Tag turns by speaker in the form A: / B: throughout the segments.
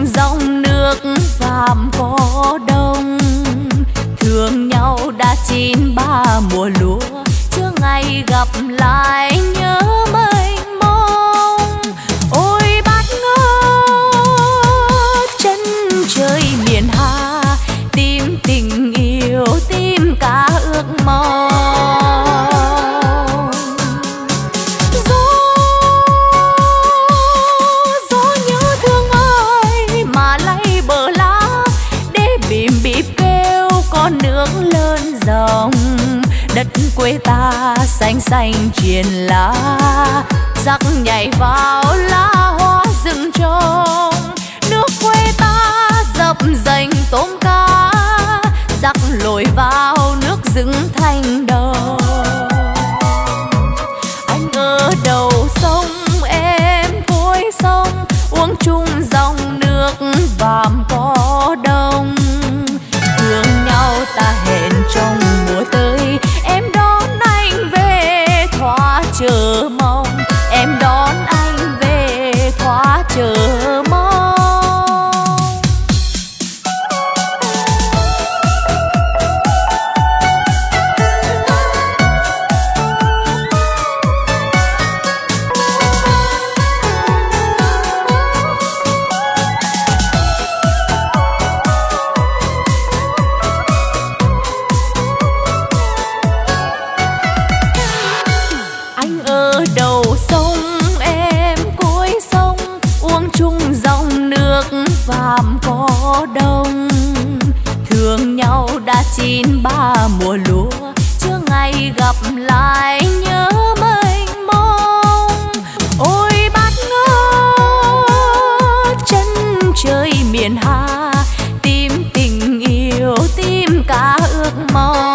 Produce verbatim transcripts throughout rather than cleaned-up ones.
A: chung dòng nước vàm có đông. Thương nhau đã chín ba mùa lúa, chưa ngày gặp lại nhớ mênh mông. Ôi bát ngát chân trời miền Hà, tìm tình yêu tìm cả ước mong. Gió gió nhớ thương ai mà lay bờ lá, để bìm bịp kêu con nước lớn dòng. Đất quê ta xanh xanh triền lá, giặc nhảy vào lá hoa rừng trông. Nước quê ta dập dành tôm cá, giặc lội vào nước rừng thành đầu. Anh ở đầu sông em cuối sông, uống chung dòng nước vàm có đông. Thương nhau ta hẹn trong mùa tới, em đón anh về thoa chờ mong. Em đón anh về thoa chờ mong. Vàm có đông, thương nhau đã chín ba mùa lúa, chưa ngày gặp lại nhớ mênh mông. Ôi bát ngát chân trời miền Hà, tìm tình yêu tìm cả ước mong.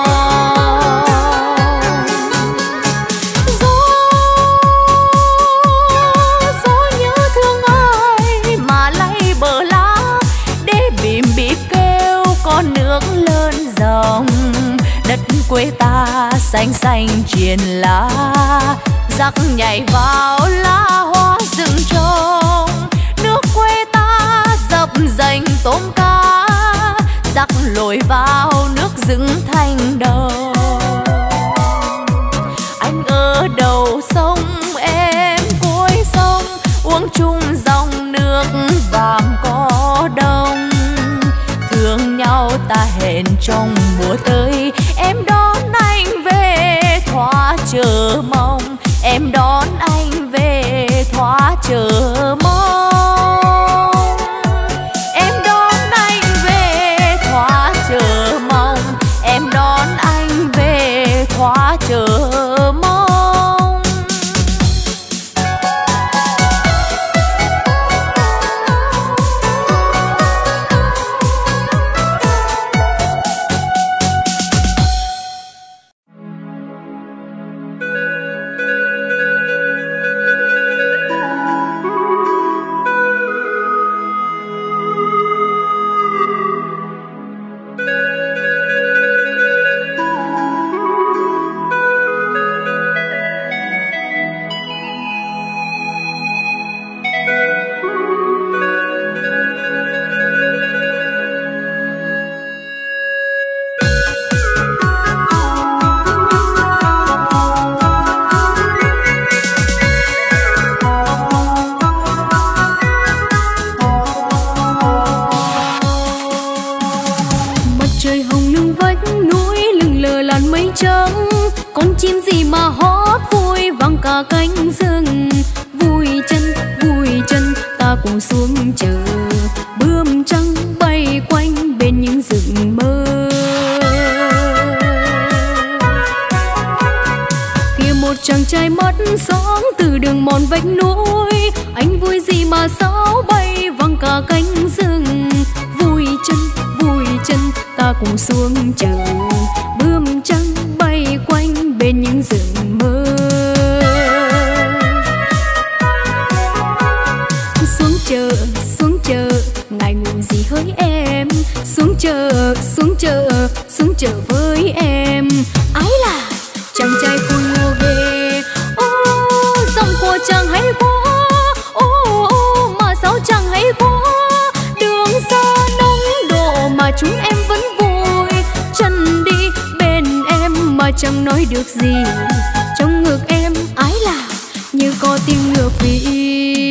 A: Con nước lớn dòng, đất quê ta xanh xanh triền lá, giặc nhảy vào lá hoa rừng trông. Nước quê ta dập dành tôm cá, giặc lội vào nước rừng thành đầu. Anh ở đầu sông em cuối sông, uống chung dòng nước vàm có đông. Thương nhau ta hẹn trong mùa tới, em đón anh về thoa chờ mong. Em đón anh về thoa chờ mong. Em đón anh về thoa chờ mong. Em đón anh về thoa chờ mong. Cả cánh rừng vui chân vui chân, ta cùng xuống chờ bướm trắng bay quanh bên những rừng mơ. Kia một chàng trai mắt sáng từ đường mòn vách núi, anh vui gì mà sáo bay văng cả cánh rừng. Vui chân vui chân, ta cùng xuống chờ bướm trắng bay quanh bên những rừng mơ. Chợ xuống chợ ngại ngùng gì hỡi em, xuống chợ xuống chợ xuống chợ với em. Ái là chàng trai vui ngô về, ô dòng của chàng hay quá, ô ô mà sao chàng hay quá. chúng em vẫn vui. Chân đi bên em mà chẳng nói được gì. Trong ngực em ái là như có tiếng ngựa phi.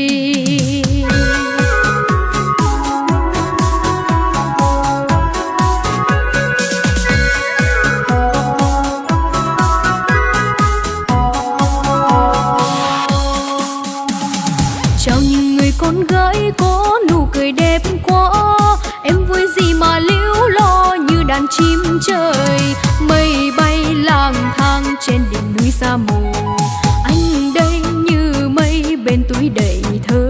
A: Chào những người con gái có nụ cười đẹp quá. Em vui gì mà líu lo như đàn chim trời. Mây bay lang thang trên đỉnh núi xa mù. Anh đây như mây bên túi đầy thơ.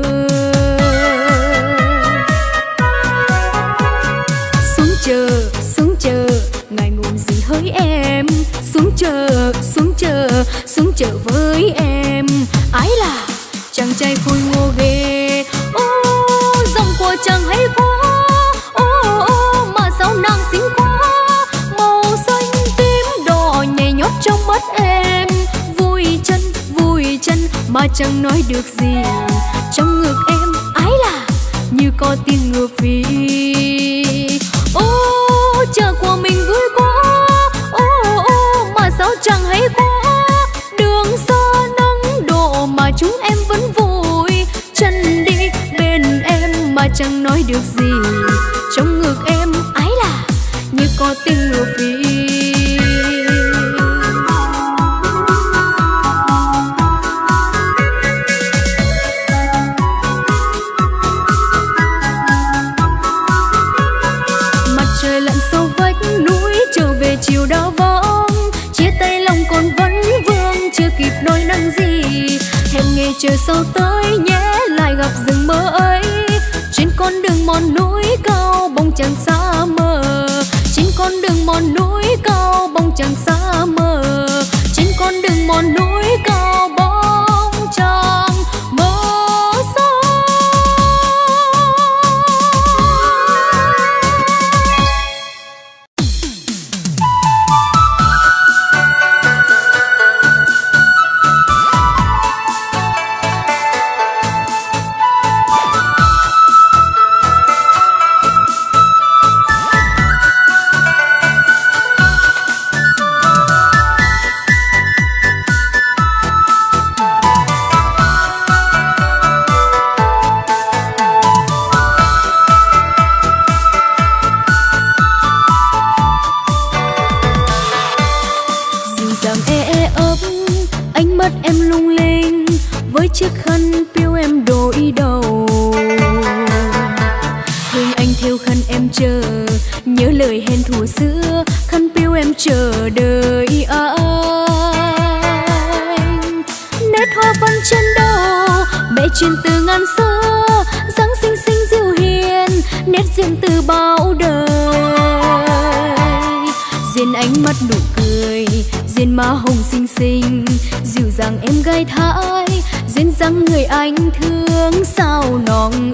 A: Xuống chờ, xuống chờ, ngại ngùng gì hỡi em. Xuống chờ, xuống chờ, xuống chờ với em. Ái là chàng trai khôi ngô ghê. Ô, dòng của chàng hay quá. Ô, ô, mà sao nàng xinh quá. Màu xanh tím đỏ nhảy nhót trong mắt em. Vui chân, vui chân mà chẳng nói được gì. Trong ngực em ái là như có tiếng ngựa phi. Ô, chờ của mình vui quá. Ô, ô, mà sao chẳng hay quá. Đường xa nắng độ mà chúng em vẫn vui. Chân đi bên em mà chẳng nói được gì. Trong ngực em ái là như có tiếng ngựa phi. Mặt trời lặn sau vách núi trở về chiều đã vắng. Chia tay lòng còn vẫn vương chưa kịp nói năng gì. Hẹn ngày chờ sau tới nhé lại gặp rừng mơ ấy. Trên con đường mòn núi cao bóng chẳng xa mờ. Trên con đường mòn núi cao bóng chẳng xa mờ. Trên con đường mòn núi cao bóng chẳng mơ xa. Em lung linh với chiếc khăn piêu em đội đầu. Hương anh theo khăn em chờ, nhớ lời hẹn thù xưa. Khăn piêu em chờ đợi anh. Nét hoa văn trên đầu mẹ truyền từ ngàn xưa. Dáng xinh xinh dịu hiền, nét riêng từ bao đời. Duyên ánh mắt nụ cười, duyên má hồng xinh xinh, dịu dàng em gái thái. Duyên dáng người anh thương sao nòng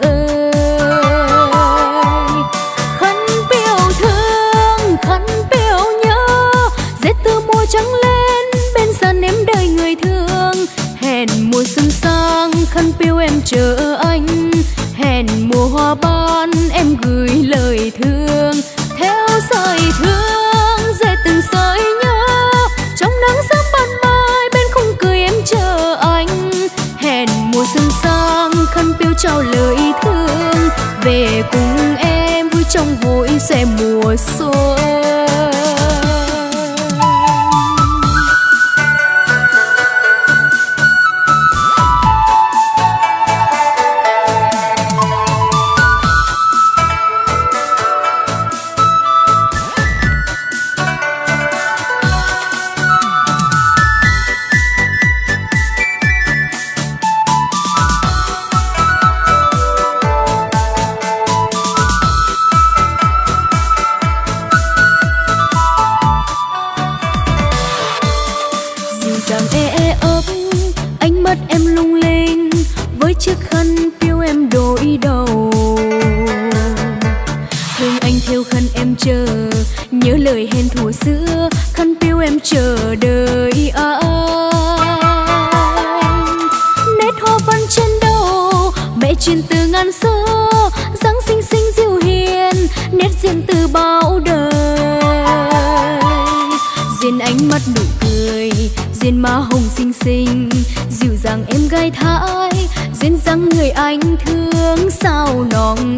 A: ơi. Khăn piêu thương, khăn piêu nhớ, rét từ mùa trắng lên bên sân em đợi người thương. Hẹn mùa xuân sang khăn piêu em chờ anh. Hẹn mùa hoa ban em gửi lời thương. Theo sợi thương rơi từng sợi nhớ, trong nắng sớm ban mai bên khung cười em chờ anh. Hẹn mùa xuân sang khăn piêu trao lời thương. Về cùng em vui trong hội xe mùa xuân. Chiếc khăn piêu em đội đầu, thương anh theo khăn em chờ, nhớ lời hẹn thù xưa. Khăn piêu em chờ đợi anh. Nét hoa văn trên đầu mẹ truyền từ ngàn xưa, dáng xinh xinh dịu hiền, nét riêng từ bao
B: diện má hồng xinh xinh, dịu dàng em gái Thái, duyên dáng người anh thương sao nòng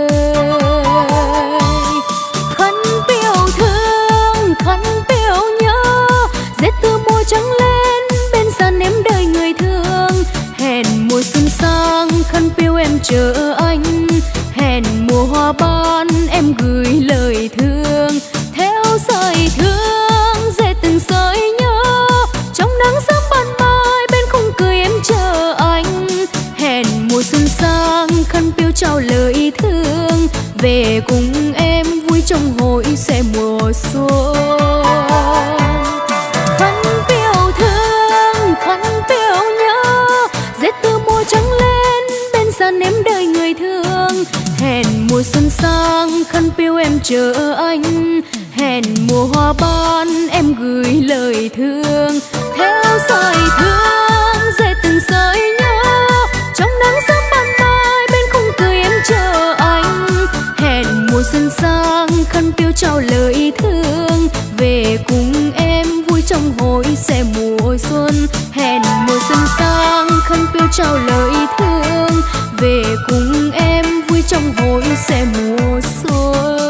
B: ơi. Khăn piêu thương, khăn piêu nhớ, rét từ mùa trắng lên bên sàn em đời người thương. Hẹn mùa xuân sang khăn piêu em chờ anh, hẹn mùa hoa ban em gửi lời thương. Theo sợi thương dệt từng sợi nhớ, trong nắng sớm ban mai bên khung cười em chờ anh. Hẹn mùa xuân sang khăn piêu trao lời thương, về cùng em vui trong hội sẽ mùa xuân. Khăn piêu thương, khăn piêu nhớ, dệt từ mùa trắng lên bên sàn em đời người thương. Hẹn mùa xuân sang khăn piêu em chờ anh, hẹn mùa hoa ban em gửi lời thương. Theo sợi thương dệt từng sợi nhớ, trong nắng sớm ban mai bên khung cười em chờ anh. Hẹn mùa xuân sang khăn piêu trao lời thương, về cùng em vui trong hội sẽ mùa xuân. Hẹn mùa xuân sang khăn piêu trao lời thương, về cùng em vui trong hội sẽ mùa xuân.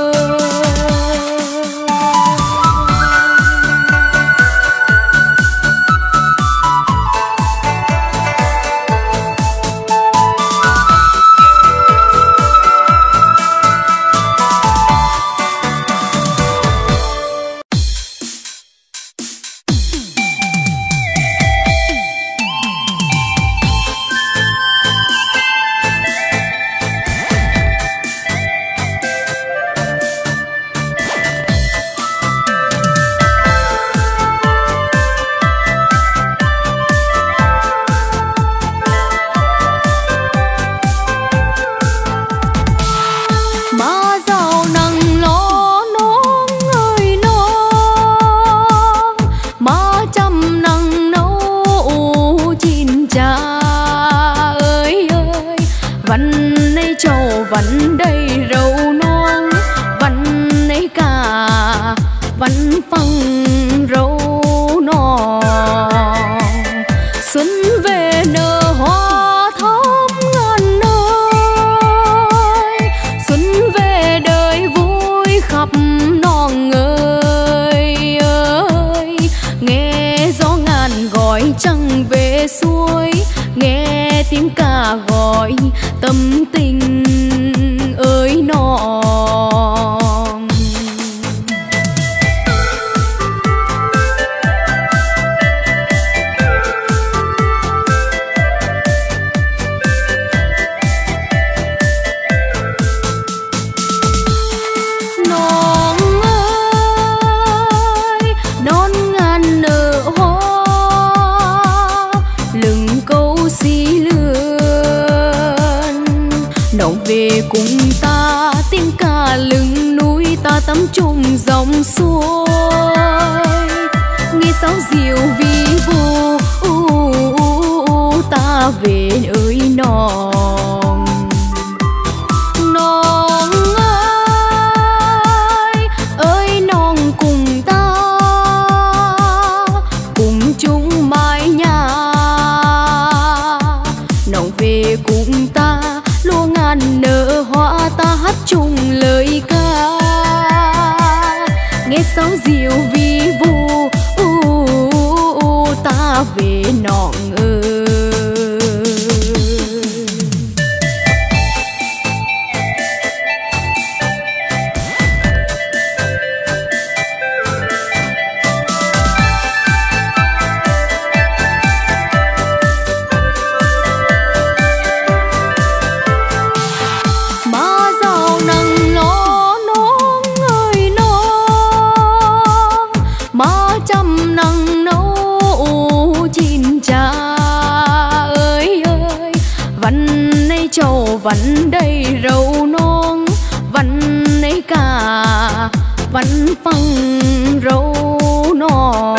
B: Vẫn đầy râu non, vẫn ấy cả, vẫn phăng râu non. Xuân về nở hoa thắm ngàn nơi, xuân về đời vui khắp non ơi ơi. Nghe gió ngàn gọi trăng về xuôi, nghe tiếng ca gọi tâm tình ơi non. Non ơi, non ngàn nở hoa, lừng câu xí lươn. Nậu về cùng ta tiếng ca lưng núi, ta tắm chung dòng suối. Nghe sáo diều vi vu, ta về ơi non. Non ơi, ơi non cùng ta, cùng chung mái nhà. Nậu về cùng ta lúa ngàn nở hoa, ta hát chung lời ca. Nghe sáo diều vi vu, ta về non ơi. Vẫn đầy râu non, vẫn ấy cả, vẫn phăng râu non.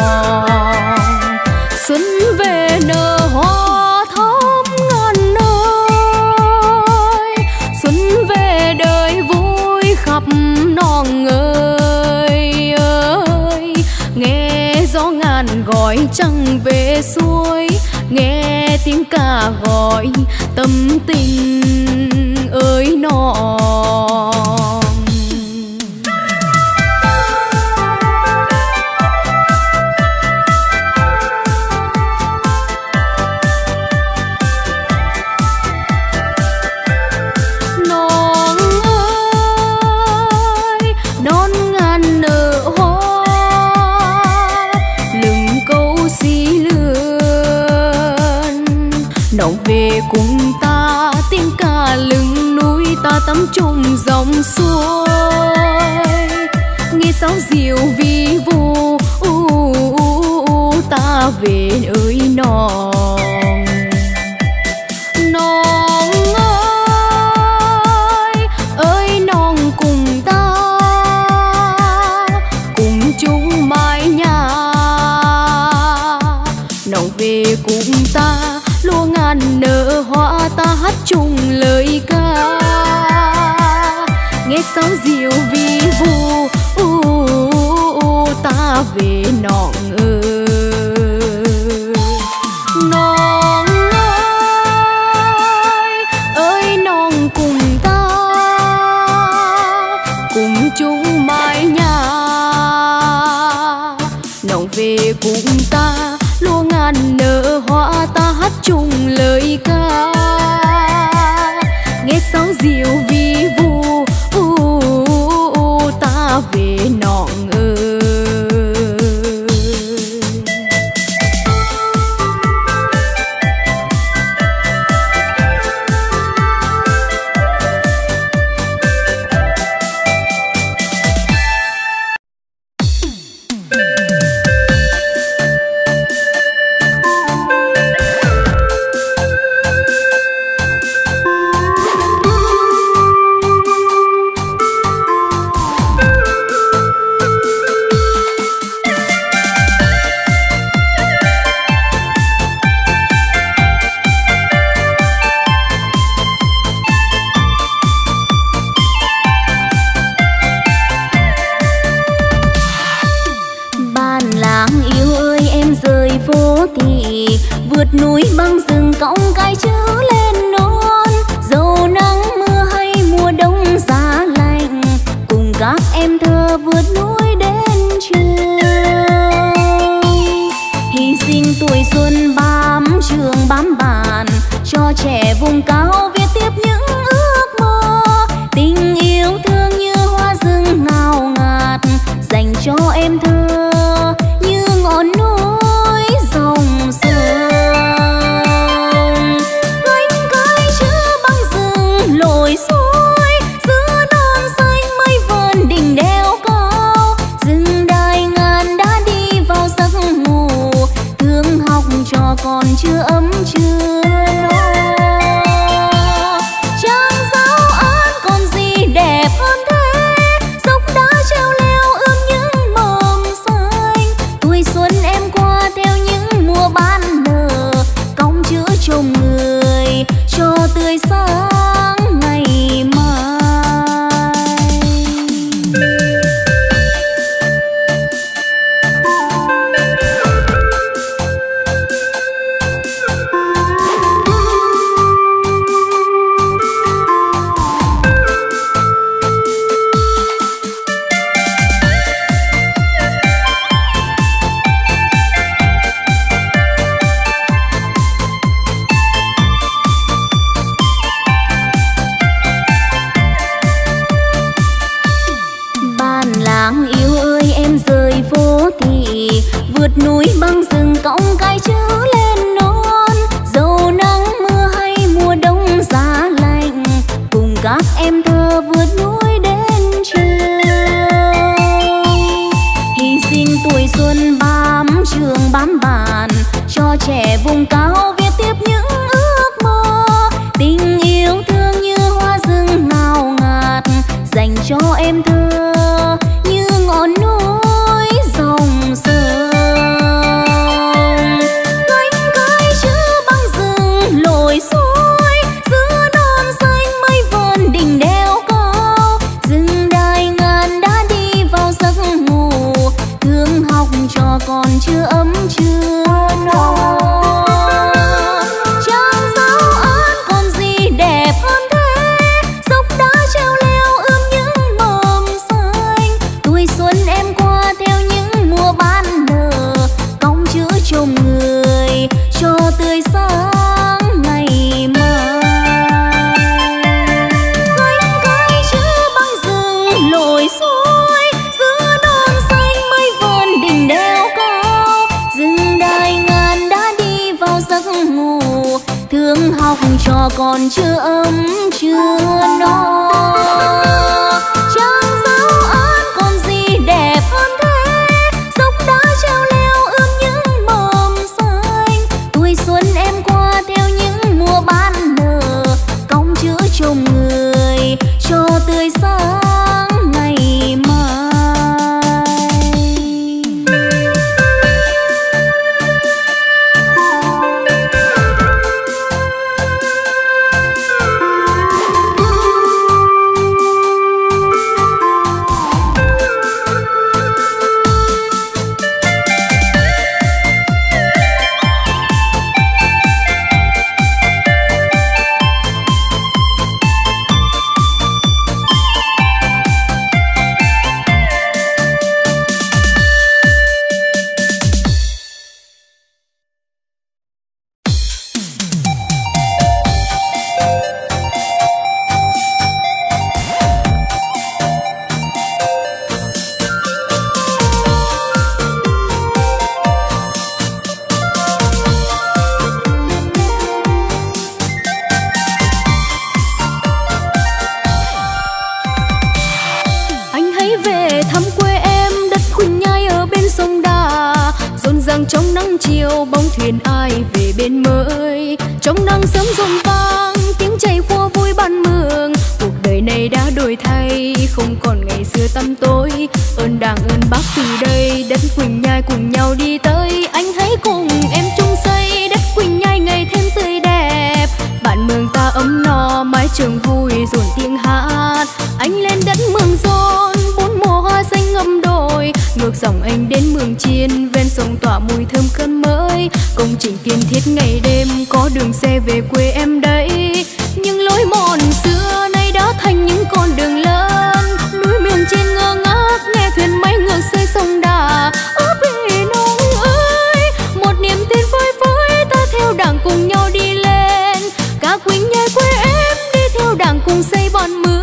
B: Xuân về nở hoa thắm ngàn nơi, xuân về đời vui khắp non ơi ơi. Nghe gió ngàn gọi trăng về cùng ta, tiếng ca lưng núi ta tắm chung dòng suối. Nghe sáo diều vi vu u, u, u, u, ta về ơi non. Non ơi, ơi non cùng ta, cùng chung mái nhà. Non về cùng ta, lúa ngàn nở hoa ta hát chung lời ca. Nghe sáo diều vi vu u, u, u, ta về non ơi. Non ơi, ơi non cùng ta, cùng chung mái nhà. Non về cùng ta, lúa ngàn nở hoa ta hát chung lời ca. Nghe sáo diều vi vu u, u, u, ta về non ơi. Vượt núi băng rừng cõng cái chữ lên non. Dẫu nắng mưa hay mùa đông giá lạnh, cùng các em thơ vượt núi đến trường. Hy sinh tuổi xuân bám trường bám bàn, cho trẻ vùng cao viết tiếp những ước mơ. Tình yêu thương như hoa rừng ngào ngạt, dành cho em thơ như ngọn núi dòng sông. Lội suối giữa non xanh mây vờn đỉnh đèo cao, rừng đài ngàn đã đi vào giấc ngủ. Thương học trò còn chưa ấm chưa no, trang giáo án còn gì đẹp hơn thế. Dốc đá treo leo ươm những mầm xanh, tuổi xuân em qua theo những mùa ban nở. Cong chữ chồng người cho tươi sáng. Vượt núi băng rừng cõng cái chữ lên non. Dẫu nắng mưa hay mùa đông giá lạnh, cùng các em thơ vượt núi đến trường. Hy sinh tuổi xuân bám trường bám bàn, cho trẻ vùng cao viết tiếp những ước mơ. Tình yêu thương như hoa rừng ngào ngạt, dành cho em thơ như ngọn núi dòng sông. Còn chưa ấm chưa no, còn chưa ấm chưa no. Chẳng sao ơn còn gì đẹp hơn thế, dốc đá treo leo ươm những mầm xanh. Tuổi xuân em qua theo những mùa ban nở, cong chữ chồng người cho tươi sáng ngày mai. Trong nắng chiều bóng thuyền ai về bên mới, trong nắng sớm rộn vang tiếng chày khua vui ban mường. Cuộc đời này đã đổi thay không còn ngày xưa tăm tối, ơn Đảng ơn Bác từ đây đất Quỳnh Nhai cùng nhau đi tới. Anh hãy cùng em chung xây đất Quỳnh Nhai ngày thêm tươi đẹp, bạn mường ta ấm no mái trường vui dồn tiếng hát. Anh lên đất mường rôn bốn mùa hoa xanh ngâm đồi, ngược dòng anh đến mường chiên ven sông tỏa mùi thơm cơn mới. Công trình kiên thiết ngày đêm có đường xe về quê em đấy, nhưng lối mòn xưa nay đã thành những con đường lớn. Núi miền trên ngơ ngác nghe thuyền máy ngược xây sông Đà. Ơ bể nông ơi, một niềm tin phơi phới ta theo Đảng cùng nhau đi lên. Cả Quỳnh Nhai quê em đi theo Đảng cùng xây bọn mưa.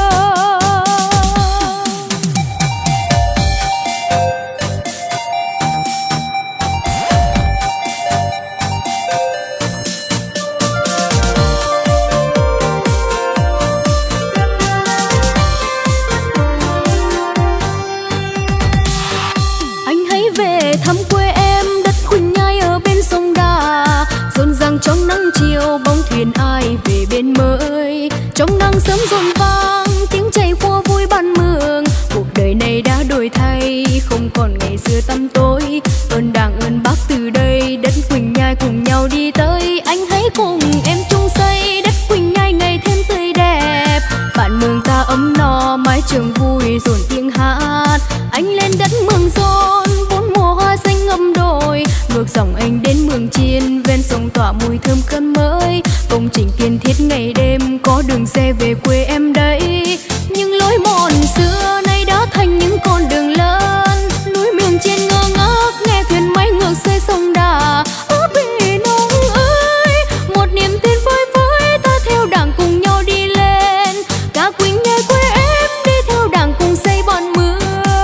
B: Trong nắng chiều bóng thuyền ai về bên mới, trong nắng sớm rộn vang tiếng chày khua vui ban mường. Cuộc đời này đã đổi thay không còn ngày xưa tăm tối, ơn Đảng ơn Bác từ đây đất Quỳnh Nhai cùng nhau đi tới. Anh hãy cùng em chung xây đất Quỳnh Nhai ngày thêm tươi đẹp, bạn mường ta ấm no mái trường vui dồn tiếng hát. Anh lên đất mường rôn bốn mùa hoa xanh ngâm đồi, ngược dòng anh đến mường chiên ven sông tỏa mùi thơm cơn mới. Công trình kiên thiết ngày đêm có đường xe về quê em đấy, nhưng lối mòn xưa nay đã thành những con đường lớn. Núi miền trên ngơ ngác nghe thuyền máy ngược xây sông Đà. Ơ bể nông ơi, một niềm tin phơi phới ta theo Đảng cùng nhau đi lên. Cả Quỳnh Nhai quê em đi theo Đảng cùng xây bọn mưa.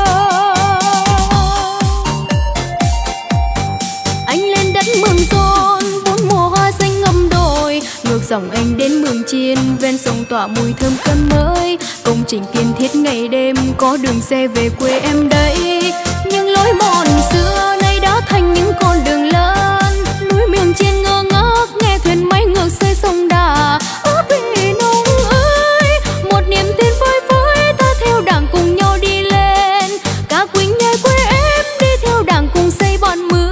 B: Anh lên đất mường rôn bốn mùa hoa xanh ngâm đồi, ngược dòng anh đến mường chiên ven sông tỏa mùi thơm cơn mới. Công trình kiên thiết ngày đêm có đường xe về quê em đấy, nhưng lối mòn xưa nay đã thành những con đường lớn. Núi miền trên ngơ ngác nghe thuyền máy ngược xây sông Đà. Ơ bể nông ơi, một niềm tin phơi phới ta theo Đảng cùng nhau đi lên. Cả Quỳnh Nhai quê em đi theo Đảng cùng xây bọn mưa.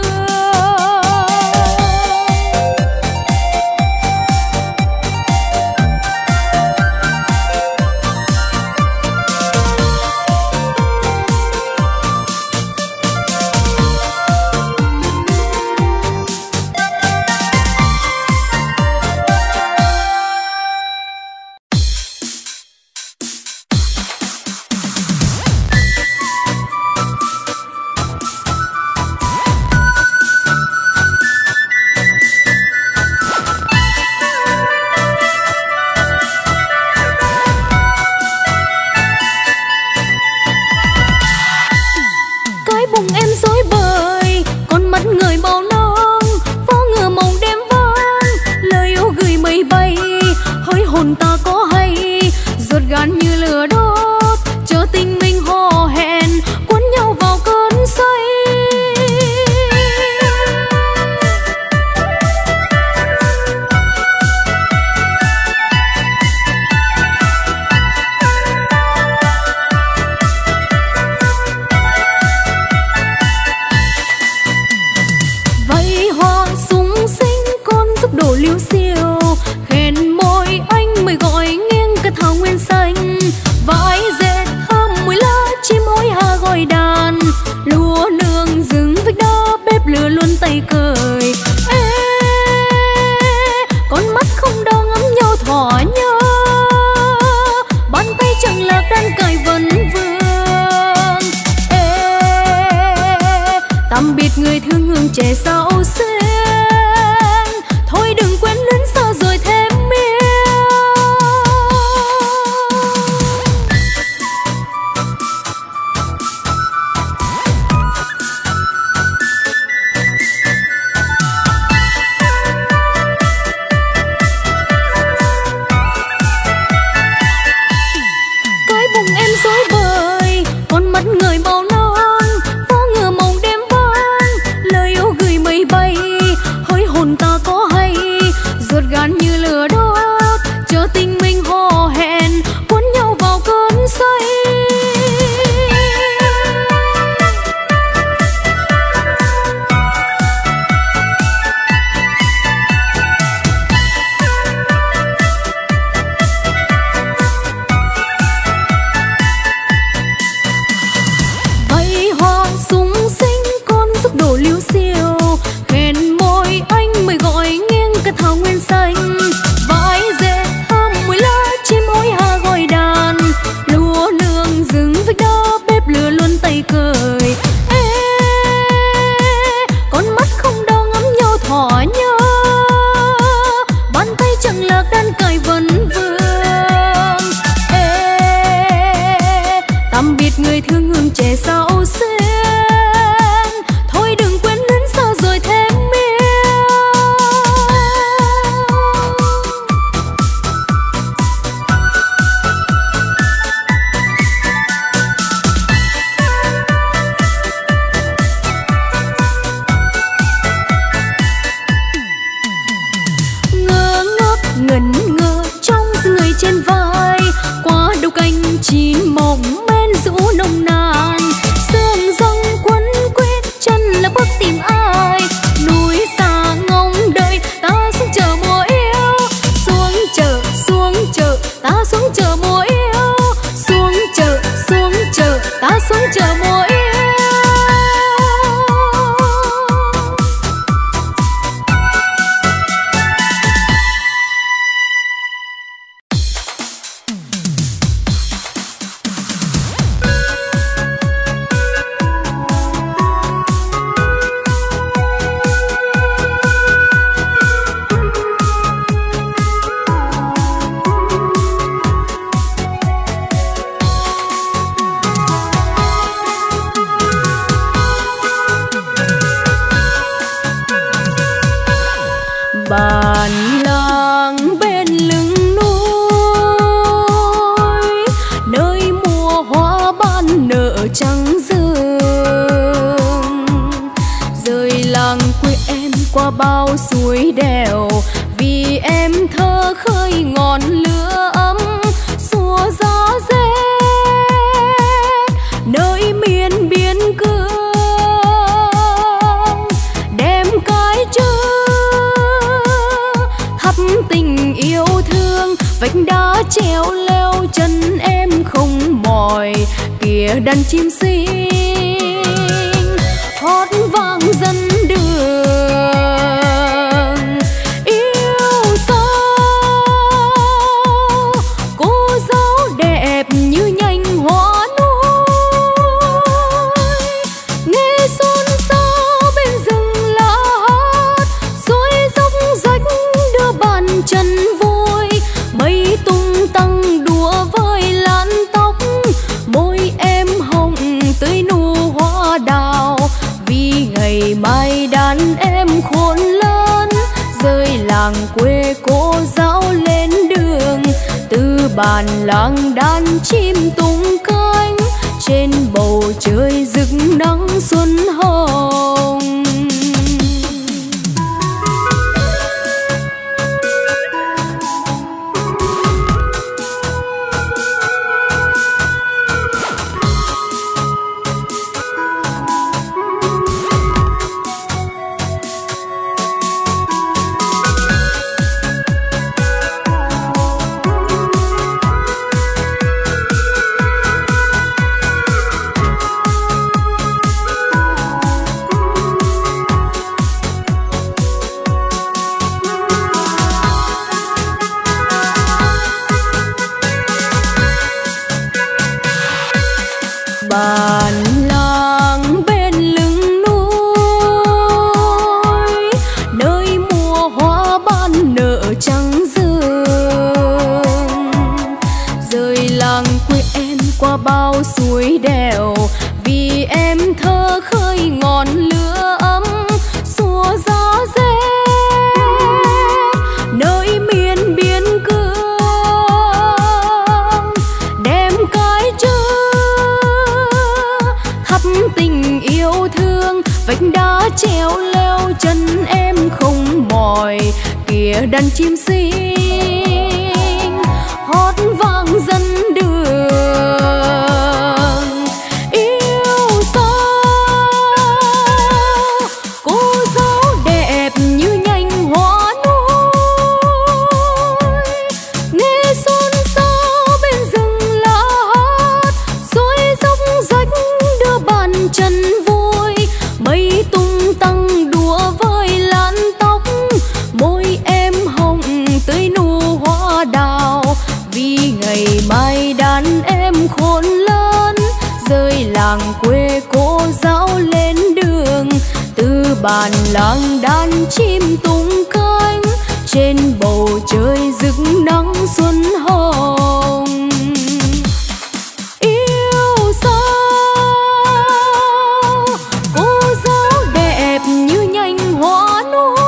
B: luôn tay cười. Ê, con mắt không đau ngắm nhau thỏa nhớ, bàn tay chẳng lạc đan cài vấn vương. Ê, tạm biệt người thương hương trẻ sao xuyên, thôi đừng quên luyến xa rồi thêm miên. Cái bụng em rối bời, con mắt người màu non, phố ngựa mộng đêm vang, lời yêu gửi mây bay, hơi hồn ta có hay, ruột gan như lửa đốt, chờ tình mình hò hẹn, cuốn nhau vào cơn say. Vây hoa súng xinh con giúp đổ liêu xiêu, khen môi anh mới gọi nghiêng cả thảo nguyên xanh. Vải dệt thơm mùi lá chim hối hả gọi đàn, lúa nương rừng vách đá bếp lửa luôn tay cười. Ê, con mắt không đau ngắm nhau thỏa nhớ, bàn tay chẳng lạc đan cài vấn vương. Ê, tạm biệt người thương hương trẻ sao xuyên, thôi đừng quên luyến xa rồi thêm miên. Ngơ ngác ngẩn ngơ trong người trên vai, qua đầu cánh chim mộng men rũ nồng nàn, sương răng quấn quýt chân là bước tìm ai. Núi xa ngóng đợi ta xuống chờ mùa yêu, xuống chờ xuống chờ ta xuống chờ mùa yêu, xuống chờ xuống chờ ta xuống chờ mùa yêu. Bản làng bên lưng núi, nơi mùa hoa ban nở trắng rừng, rời làng quê em qua bao suối đèo, vì em thơ khơi ngọn lửa ấm xua gió rét nơi miền biên cương. Đem cái chữ thắp tình yêu thương, vách đá treo leo chân em không mỏi, kìa đàn chim xinh hót vang dân đường. Yêu sao cô giáo đẹp như nhành hoa núi, nghe xôn xao bên rừng lá hát, suối dốc rách đưa bàn chân vui, mây tung tăng đùa với làn tóc, môi em hồng tươi nụ hoa đào, vì ngày mai đàn em khôn lớn, rơi làng quê cô giáo lên đường, từ bản làng đàn chim tung cánh, trên bầu trời rực nắng xuân hồng. bản làng bên lưng núi, nơi mùa hoa ban nở trắng rừng. Rời làng quê em qua bao suối đèo, vì em thơ khơi ngọn lửa ấm xua gió rét. Nơi miền biên cương đem cái chữ thắp tình yêu thương, vách đá treo leo chân em không mỏi. Kìa đàn chim xinh hót vang dân đường. Yêu sao cô dâu đẹp như nhành hoa núi, nghe xôn xao bên rừng lá hát, suối dốc rách đưa bàn chân vui. Mây tung tăng đùa với làn tóc, môi em hồng tươi nụ hoa đào. Vì ngày mai đàn em khôn lớn, rời làng quê cô giáo lên đường. Từ bản làng đàn chim tung cánh, trên bầu trời rực nắng xuân hồng. Yêu sao cô giáo đẹp như nhành hoa núi,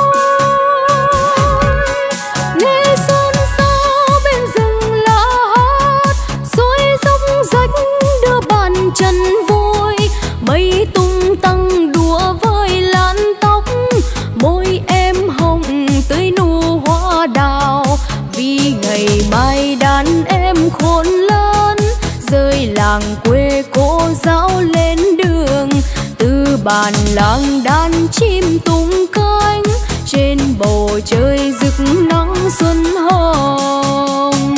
B: nghe xôn xao bên rừng lá hát, suối dốc rách đưa bàn chân vui. Mây tung tăng đùa với làn tóc, môi em hồng tươi nụ hoa đào. Vì ngày mai đàn em khôn lớn, rời làng quê cô giáo lên đường. Từ bản làng đàn chim tung cánh, trên bầu trời rực nắng xuân hồng.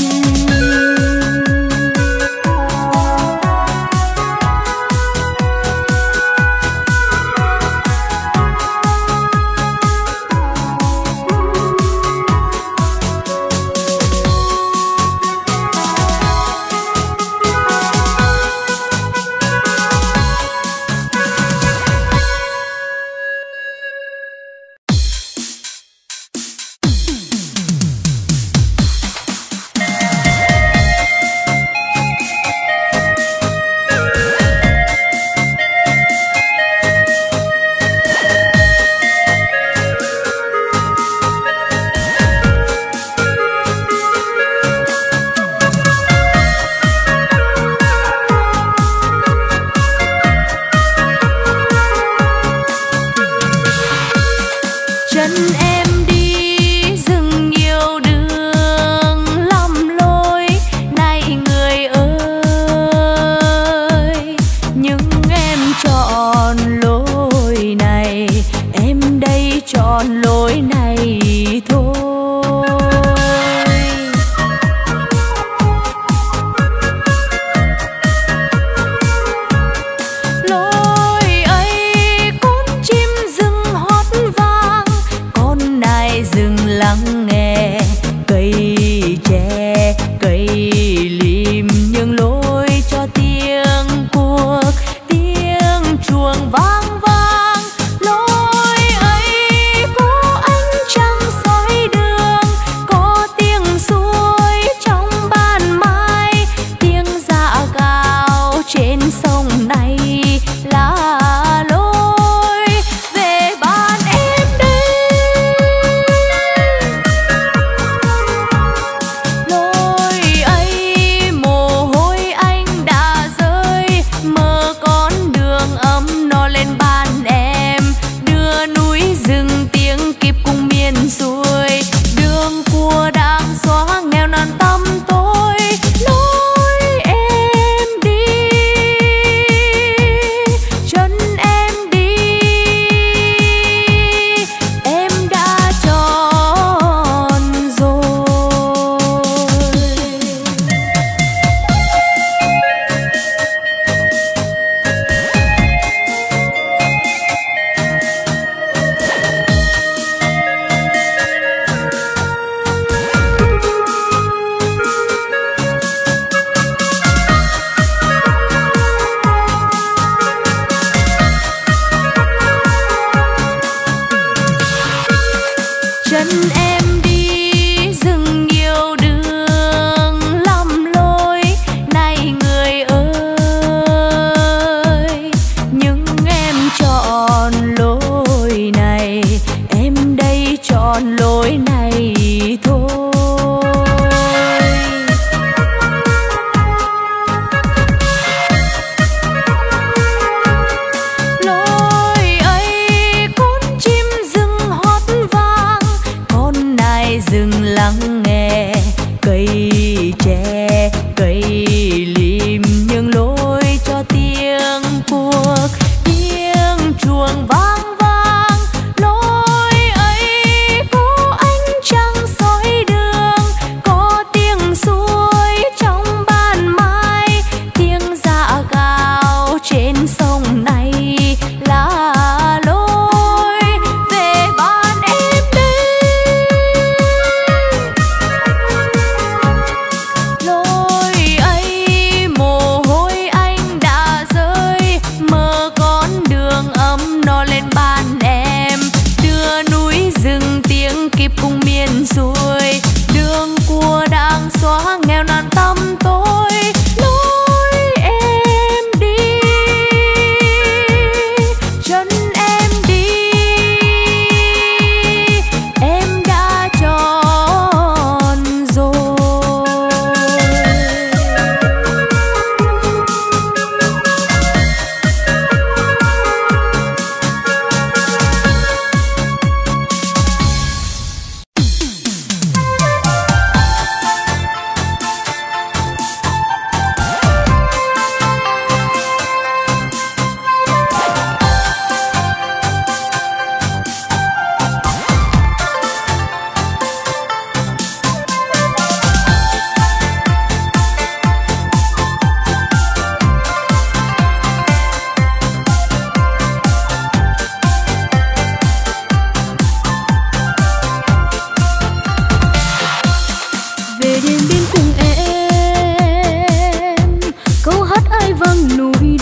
B: vang núi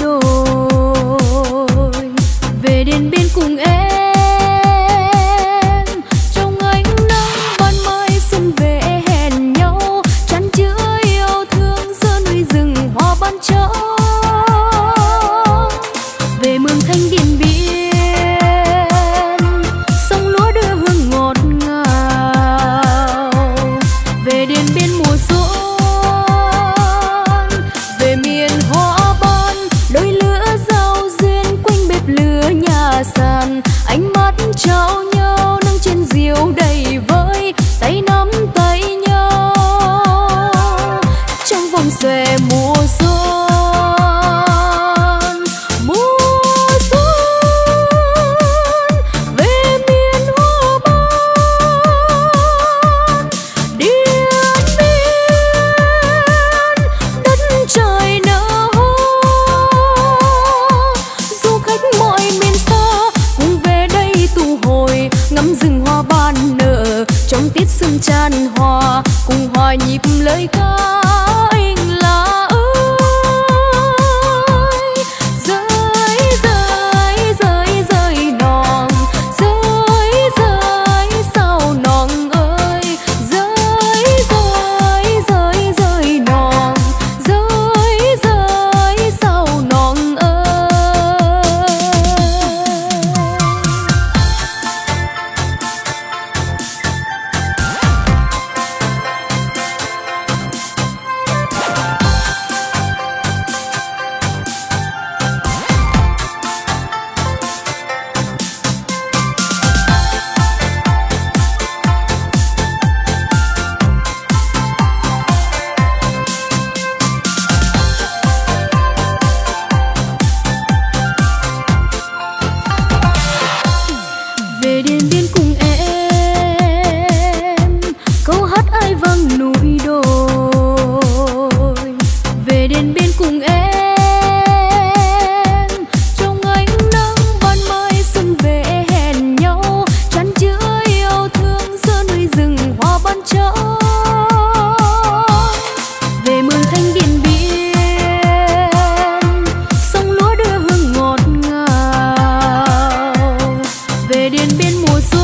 B: đồi, về đến bên cùng em trong ánh nắng ban mai xuân về hẹn nhau, chan chứa yêu thương giữa núi rừng hoa ban trắng. Về mường thanh Điện Biên sông lúa đưa hương ngọt ngào, về Điện Biên mùa xuân, về miền hoa ban đôi lửa giao duyên quanh bếp lửa nhà sàn, ánh mắt trao nhau nâng trên diều đầy vơi, tay nắm tay nhau trong vòng xòe mùa xuân. Trong tiết xuân tràn hòa cùng hòa nhịp lời ca anh là ơi, rơi rơi rơi rơi nòng, rơi rơi sao nòng ơi, rơi rơi rơi rơi nòng, rơi rơi sao nòng ơi. Về Điện Biên cùng em câu hát ai vang núi đồi, về Điện Biên cùng em trong ánh nắng ban mai xuân về hẹn nhau, chan chứa yêu thương giữa núi rừng hoa ban trắng. Về mường thanh Điện Biên sông lúa đưa hương ngọt ngào, về Điện Biên mùa xuân,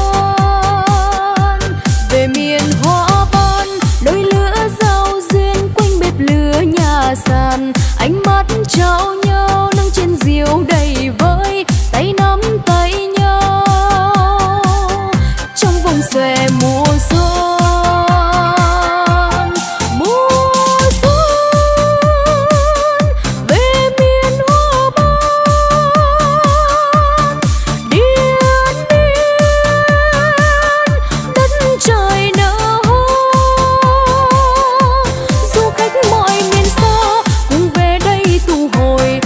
B: về miền hoa ban đôi lửa giao duyên quanh bếp lửa nhà sàn, ánh mắt trao nhau nâng trên diều đầy vơi, tay nắm tay nhau trong vòng xòe mùa xuân. Mùa xuân về miền hoa ban Điện Biên, đất trời nở hoa, du khách mọi miền xa cùng về đây tụ hồi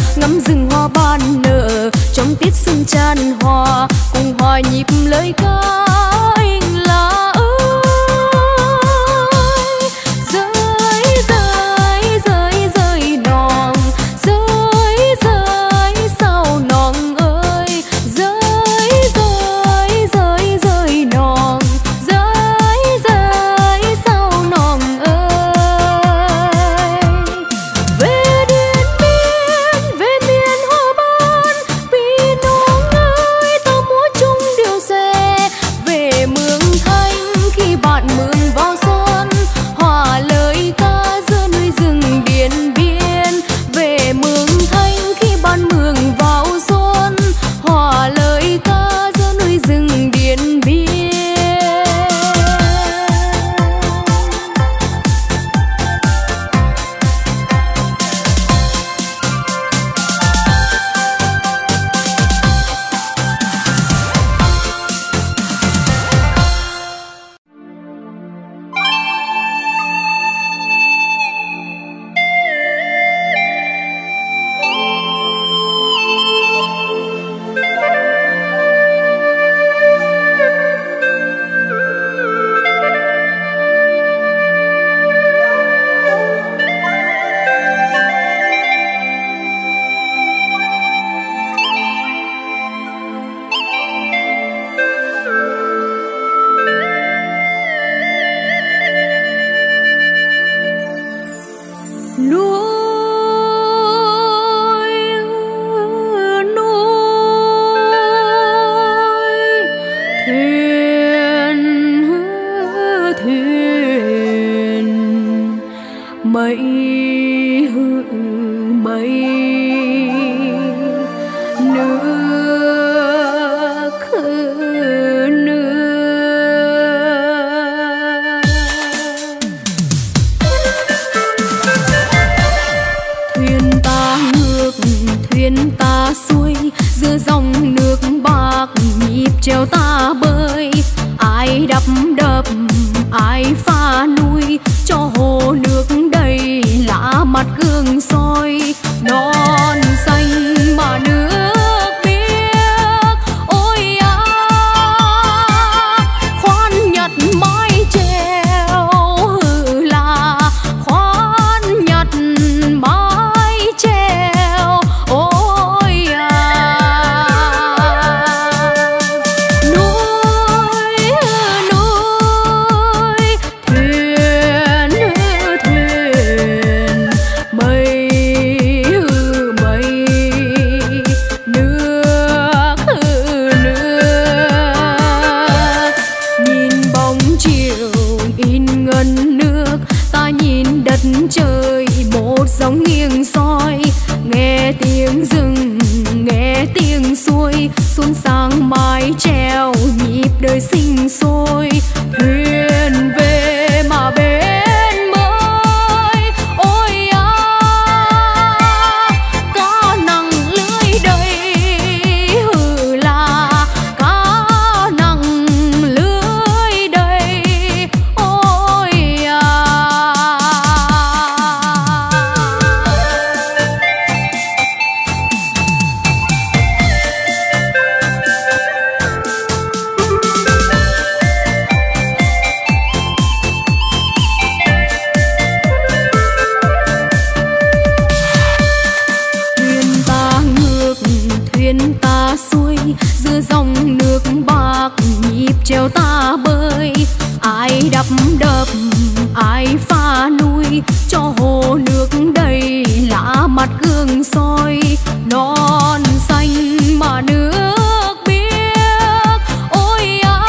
B: treo ta bơi. Ai đắp đập, ai pha nuôi, cho hồ nước đầy lá mặt gương soi. Non xanh mà nước biếc, ôi à,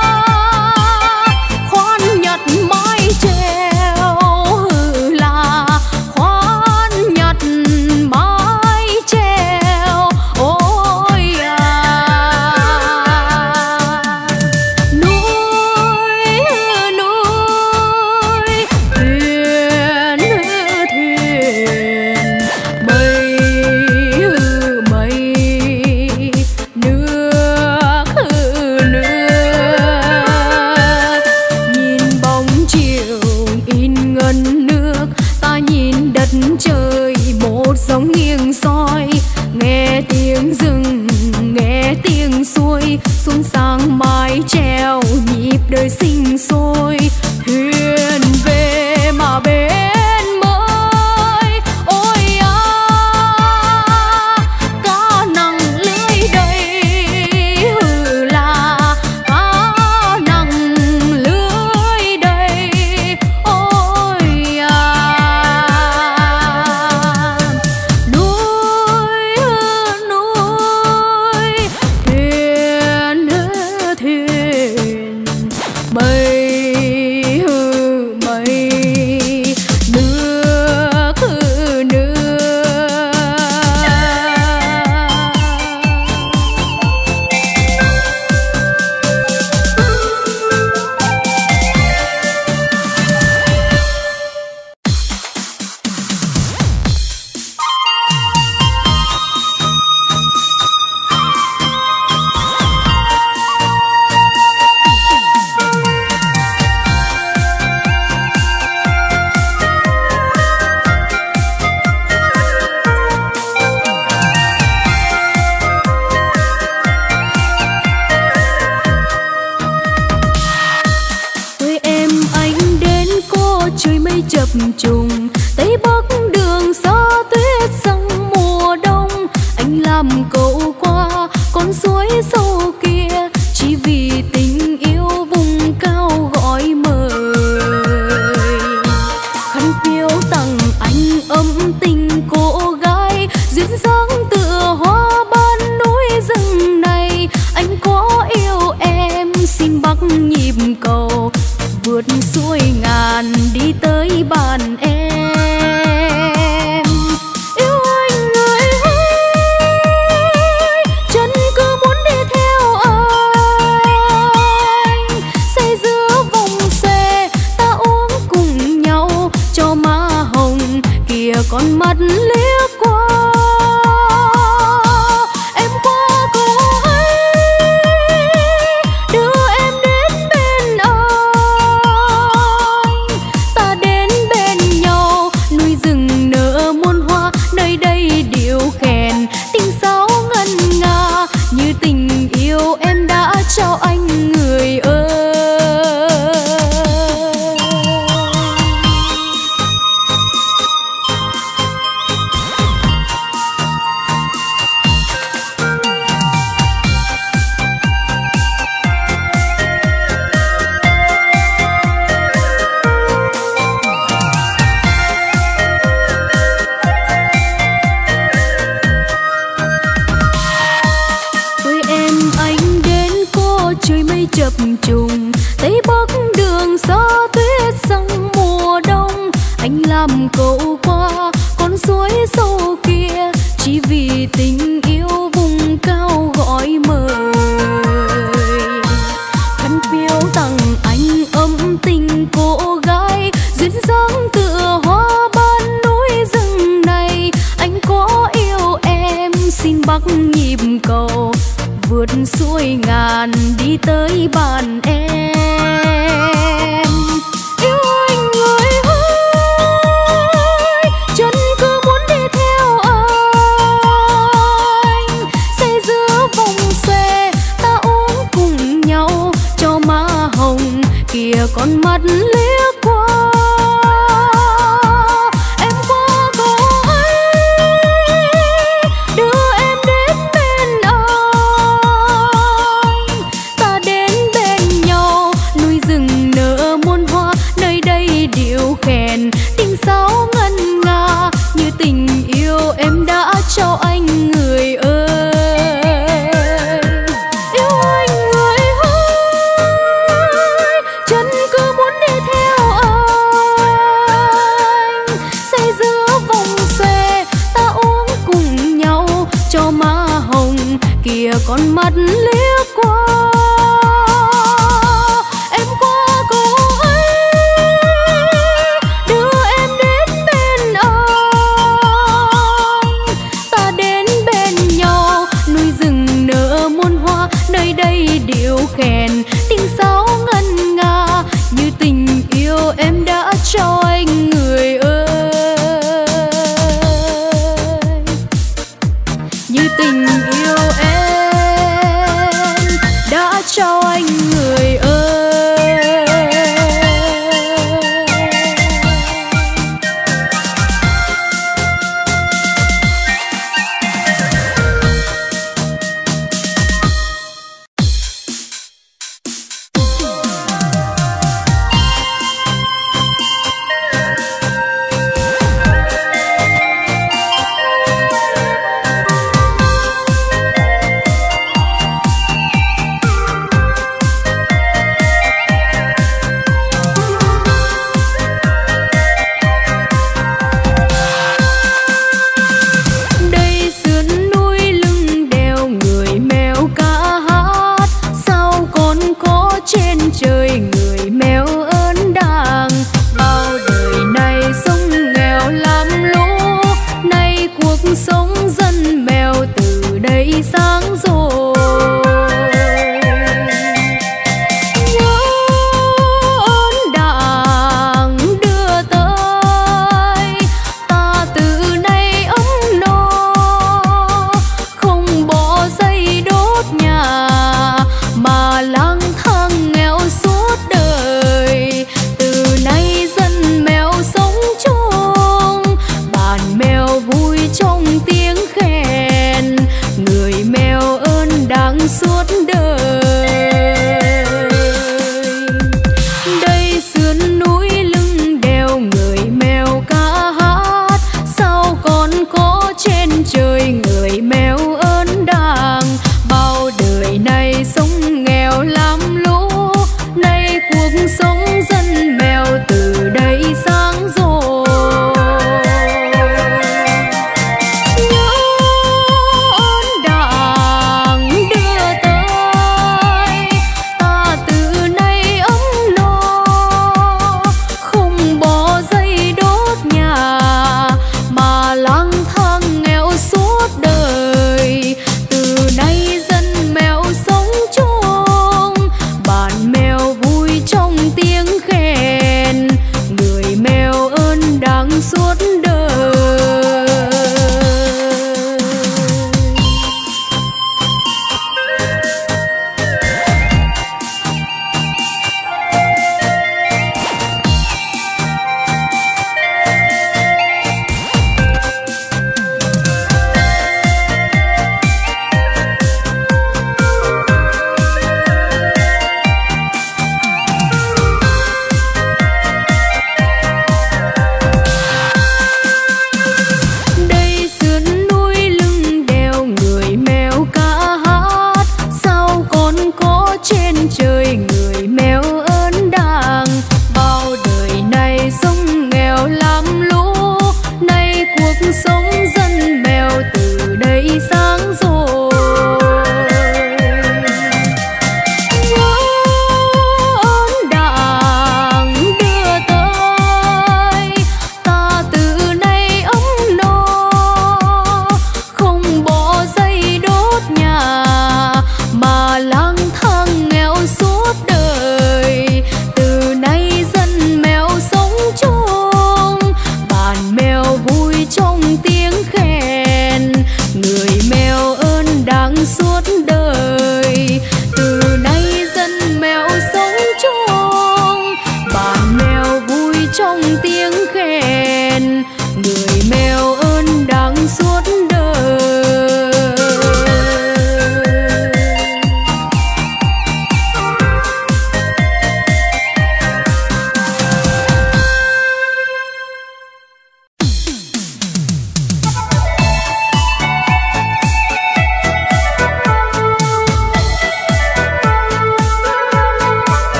B: khoan nhặt mái treo là khoan nhặt mái treo, ôi à. Núi núi thuyền thuyền, mây mây nước nước. Nhìn bóng chiều in ngân nước, ta nhìn đất trời một dòng nghiêng soi. Nghe tiếng rừng, nghe tiếng suối, xuống sang mái treo nhịp đời sinh sôi. Thuyền về mà bên mới, ôi à, cá nặng lưới đầy là cá nặng lưới đầy, ôi à. Núi núi thuyền thuyền, mây mây nước nước. Với em anh đến cô trời mây chập trùng, tây bắc đường xa tuyết răng mùa đông. Anh làm cậu qua con suối sâu kia, chỉ vì tình yêu vùng cao gọi mời. Khăn piêu tặng anh ấm tình cô gái, duyên dáng tựa hoa ban núi rừng này. Anh có yêu em xin bắc nhịp cầu, vượt suối ngàn đi tới bàn em. Yêu anh người ơi, chân cứ muốn đi theo anh. Say giữa vòng xe ta uống cùng nhau, cho má hồng kìa con mắt liếc qua. Em qua cầu ấy, đưa em đến bên anh. Ta đến bên nhau, núi rừng nở muôn hoa, nơi đây điệu khen tình sáo ngân nga. Như tình yêu em đã trao anh người ơi. Với em anh đến cô trời mây chập trùng, tây bắc đường xa tuyết răng mùa đông. Anh làm cậu qua con suối sâu kia, chỉ vì tình yêu vùng cao gọi mời. Khăn piêu tặng anh ấm tình cô gái, duyên dáng tựa hoa ban núi rừng này. Anh có yêu em xin bắc nhịp cầu, vượt suối ngàn đi tới bàn em. Yêu anh người ơi, chân cứ muốn đi theo anh. Say giữa vòng xe ta uống cùng nhau, cho má hồng kìa con mắt liếc qua. Em qua cầu ấy, đưa em đến bên anh. Ta đến bên cho anh người ơi. Yêu anh người ơi, chân cứ muốn đi theo anh. Say giữa vòng xe ta uống cùng nhau, cho má hồng kìa con mắt liếc qua. Em qua cô ấy đưa em đến bên anh, ta đến bên nhau núi rừng nở muôn hoa, nơi đây điệu khen tiếng sáo ngân nga như tình yêu em đã cho anh người ơi, như tình yêu em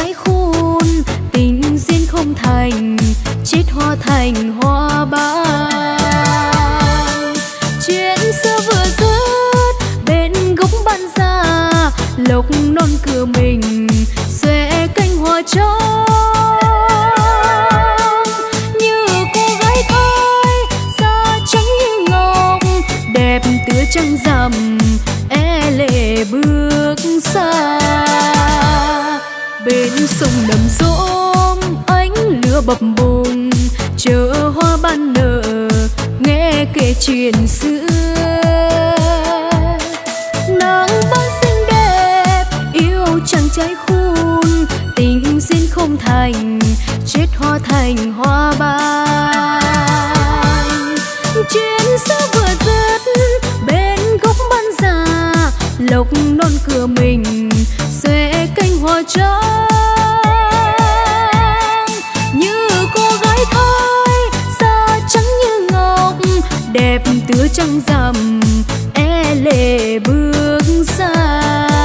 B: cháy khôn, tình duyên không thành, chết hoa thành hoa ban. Chuyện xưa vừa dứt bên gốc ban già, lộc non cửa mình xòe cánh hoa trắng. Như cô gái thôi da trắng như ngọc, đẹp tựa trăng rằm e lệ bước xa. Bên sông đầm rỗm ánh lửa bập bùng, chờ hoa ban nở nghe kể chuyện xưa. Nàng ban xinh đẹp yêu chàng trai khôn, tình duyên không thành, chết hoa thành hoa ban. Chuyện xưa vừa dứt bên gốc ban già, lộc non cửa mình xòe cánh hoa trắng. Như cô gái thôi da trắng như ngọc, đẹp tựa trăng rằm e lệ bước xa.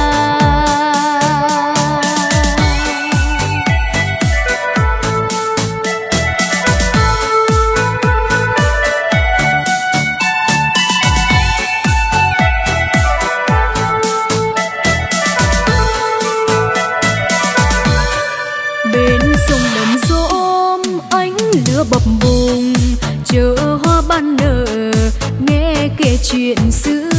B: Bập bùng chờ hoa ban nở nghe kể chuyện xưa.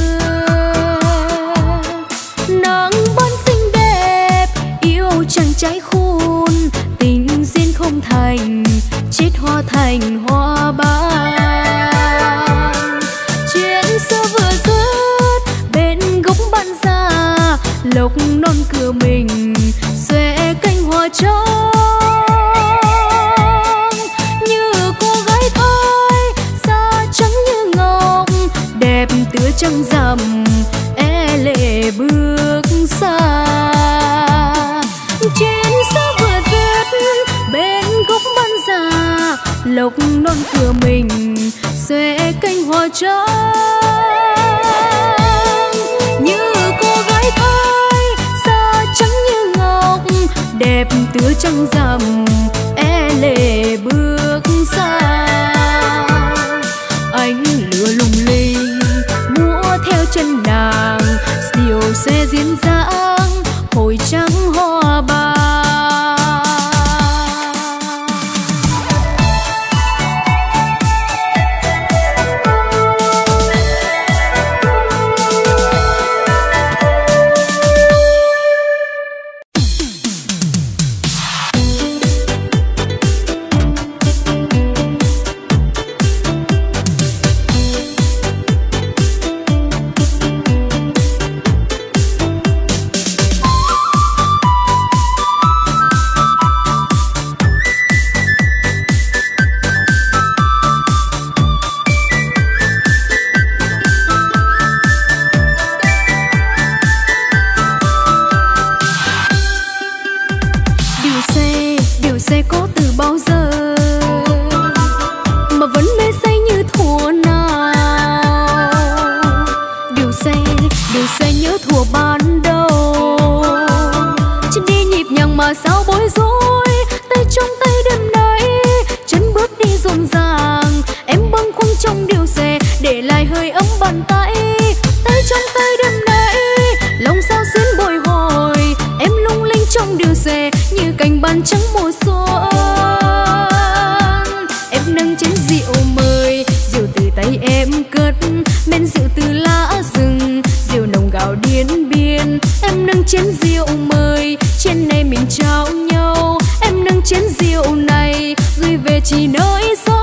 B: Nàng ban xinh đẹp yêu chàng trai khôn, tình duyên không thành, chết hoa thành hoa ban. Chuyện xưa vừa dứt bên gốc ban già, lộc non cửa mình xòe cánh hoa trắng. Tựa trăng rằm e lệ bước xa. Chuyện xưa vừa dứt bên gốc ban già, lộc non cửa mình xòe cánh hoa trắng. Như cô gái thôi da trắng như ngọc, đẹp tựa trăng rằm e lệ bước xa. Ánh lửa lung linh theo chân nàng, diều sẽ diễn dáng hồi trắng hoa ban. Sao bối rối tay trong tay đêm nay, chân bước đi rộn ràng, em bâng khuâng trong điều xe để lại hơi ấm bàn tay. Tay trong tay đêm nay lòng sao xuyến bồi hồi, em lung linh trong điều xe như cành ban trắng mùa xuân. Em nâng chén rượu mời, rượu từ tay em cất men rượu từ lá rừng, rượu nồng gạo Điện Biên. Em nâng chén rượu mời, trên này mình trao nhau. Em nâng chén rượu này gửi về chỉ nơi xa.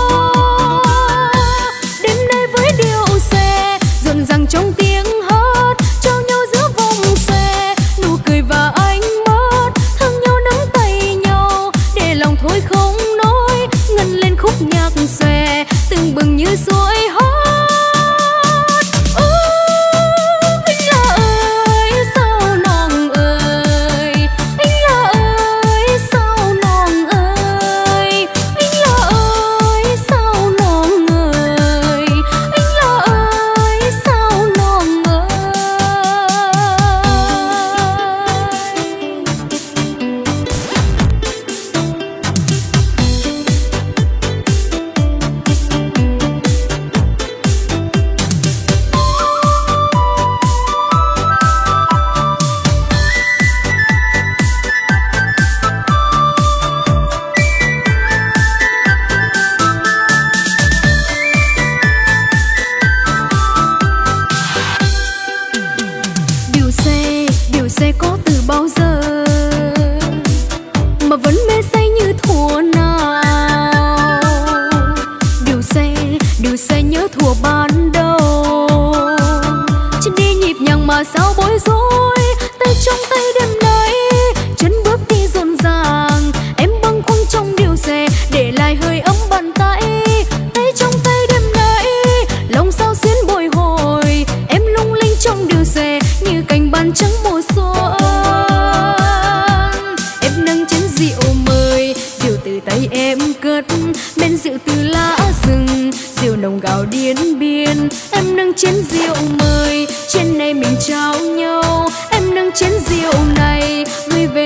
B: Đêm nay với điệu xe rộn ràng trong tiếng hát, trao nhau giữa vòng xe nụ cười và ánh mắt, thương nhau nắm tay nhau.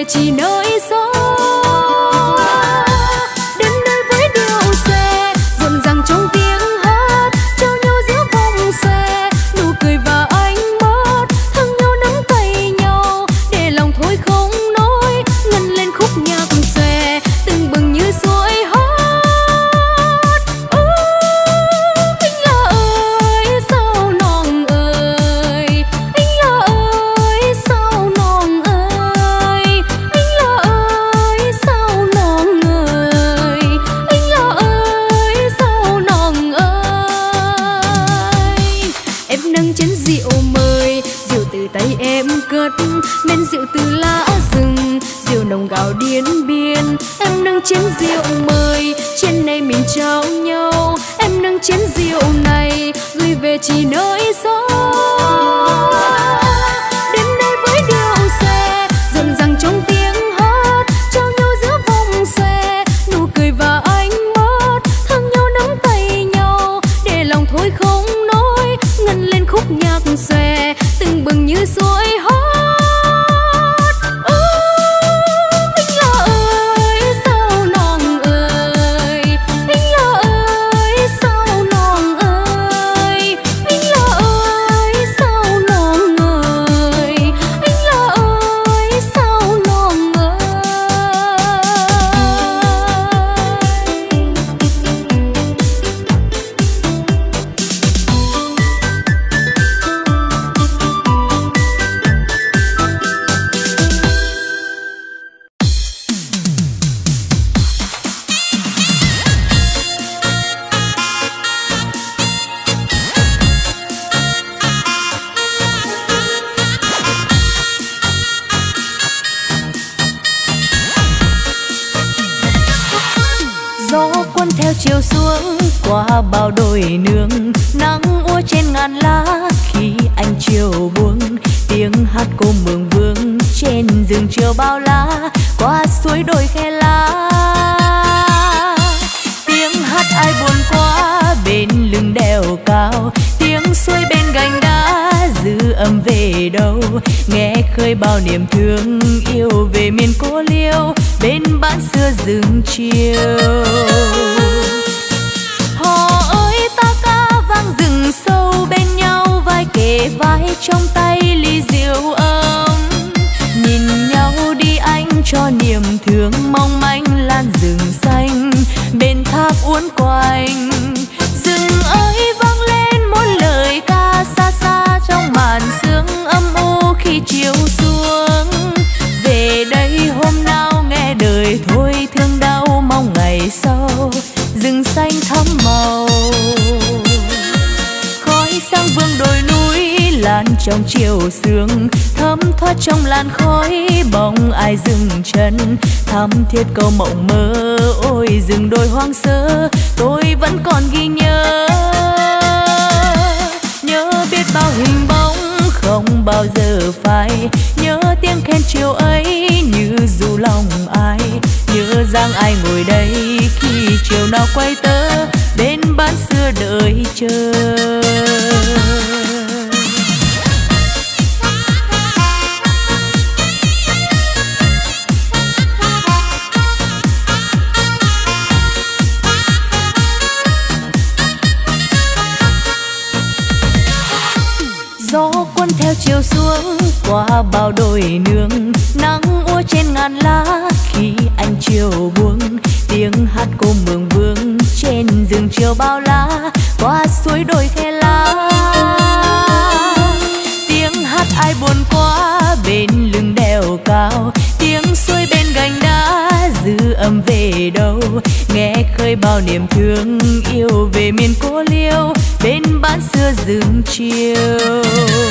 B: về chỉ nơi gió. Đến nơi với điệu xe rộn ràng trong tiếng hát, trao nhau giữa vòng xe nụ cười và ánh mắt, thương nhau nắm tay nhau để lòng thôi không nói, ngân lên khúc nhạc xòe từng bừng như suối hát. Anh là ơi sao nòng ơi, anh là ơi sao nòng ơi, anh là ơi sao nòng ơi, anh là ơi sao nòng ơi. Em nâng chén rượu mời, rượu từ tay em cất, men rượu từ lá rừng, rượu nồng gạo Điện Biên. Em nâng chén rượu mời, trên này mình trao nhau. Em nâng chén rượu này gửi về chỉ nơi gió. Đến nơi với điệu xe rộn ràng trong tiếng hát, trao nhau giữa vòng xe nụ cười và ánh mắt, thương nhau nắm tay nhau để lòng thôi không nói, ngân lên khúc nhạc xòe từng bừng như suối hát. Anh là ơi sao nòng ơi, anh là ơi sao nòng ơi, anh là ơi sao nòng ơi, anh là ơi sao nòng ơi.
A: Gió cuốn theo chiều xuống qua bao đồi nương, nắng úa trên ngàn lá khi anh chiều buông. Tiếng hát cô mường vương trên rừng chiều bao la, qua suối đồi khe lá. Tiếng hát ai buồn quá bên lưng đèo cao, tiếng suối bên gành đá dư âm về đâu. Nghe khơi bao niềm thương yêu về miền cô liêu, bên bán xưa rừng chiều. Hò ơi ta ca vang rừng sâu, bên nhau vai kề vai trong tay ly rượu ấm. Nhìn nhau đi anh cho niềm thương mong manh lan rừng xanh bên thác uốn quanh. Rừng ơi vang lên một lời ca xa xa trong màn sương âm u khi chiều xuống. Về đây hôm nào nghe đời thôi thương đau mong ngày sau rừng xanh thắm màu. Khói sang vương đồi núi lan trong chiều sương, thấm thoát trong làn khói bóng ai dừng chân. Thắm thiết câu mộng mơ ôi rừng đồi hoang sơ, tôi vẫn còn ghi nhớ. Nhớ biết bao hình bóng không bao giờ phai, nhớ tiếng khen chiều ấy như du lòng ai. Nhớ rằng ai ngồi đây khi chiều nào quay tớ bên bán xưa đợi chờ. Gió cuốn theo chiều xuống qua bao đồi nương, nắng úa trên ngàn lá khi anh chiều buông. Tiếng hát cô mường vương trên rừng chiều bao la, qua suối đồi khe lá. Tiếng hát ai buồn quá bên lưng đèo cao, tiếng suối bên gành đá dư âm về đâu. Nghe khơi bao niềm thương yêu về miền cô liêu, bên bán xưa rừng chiều.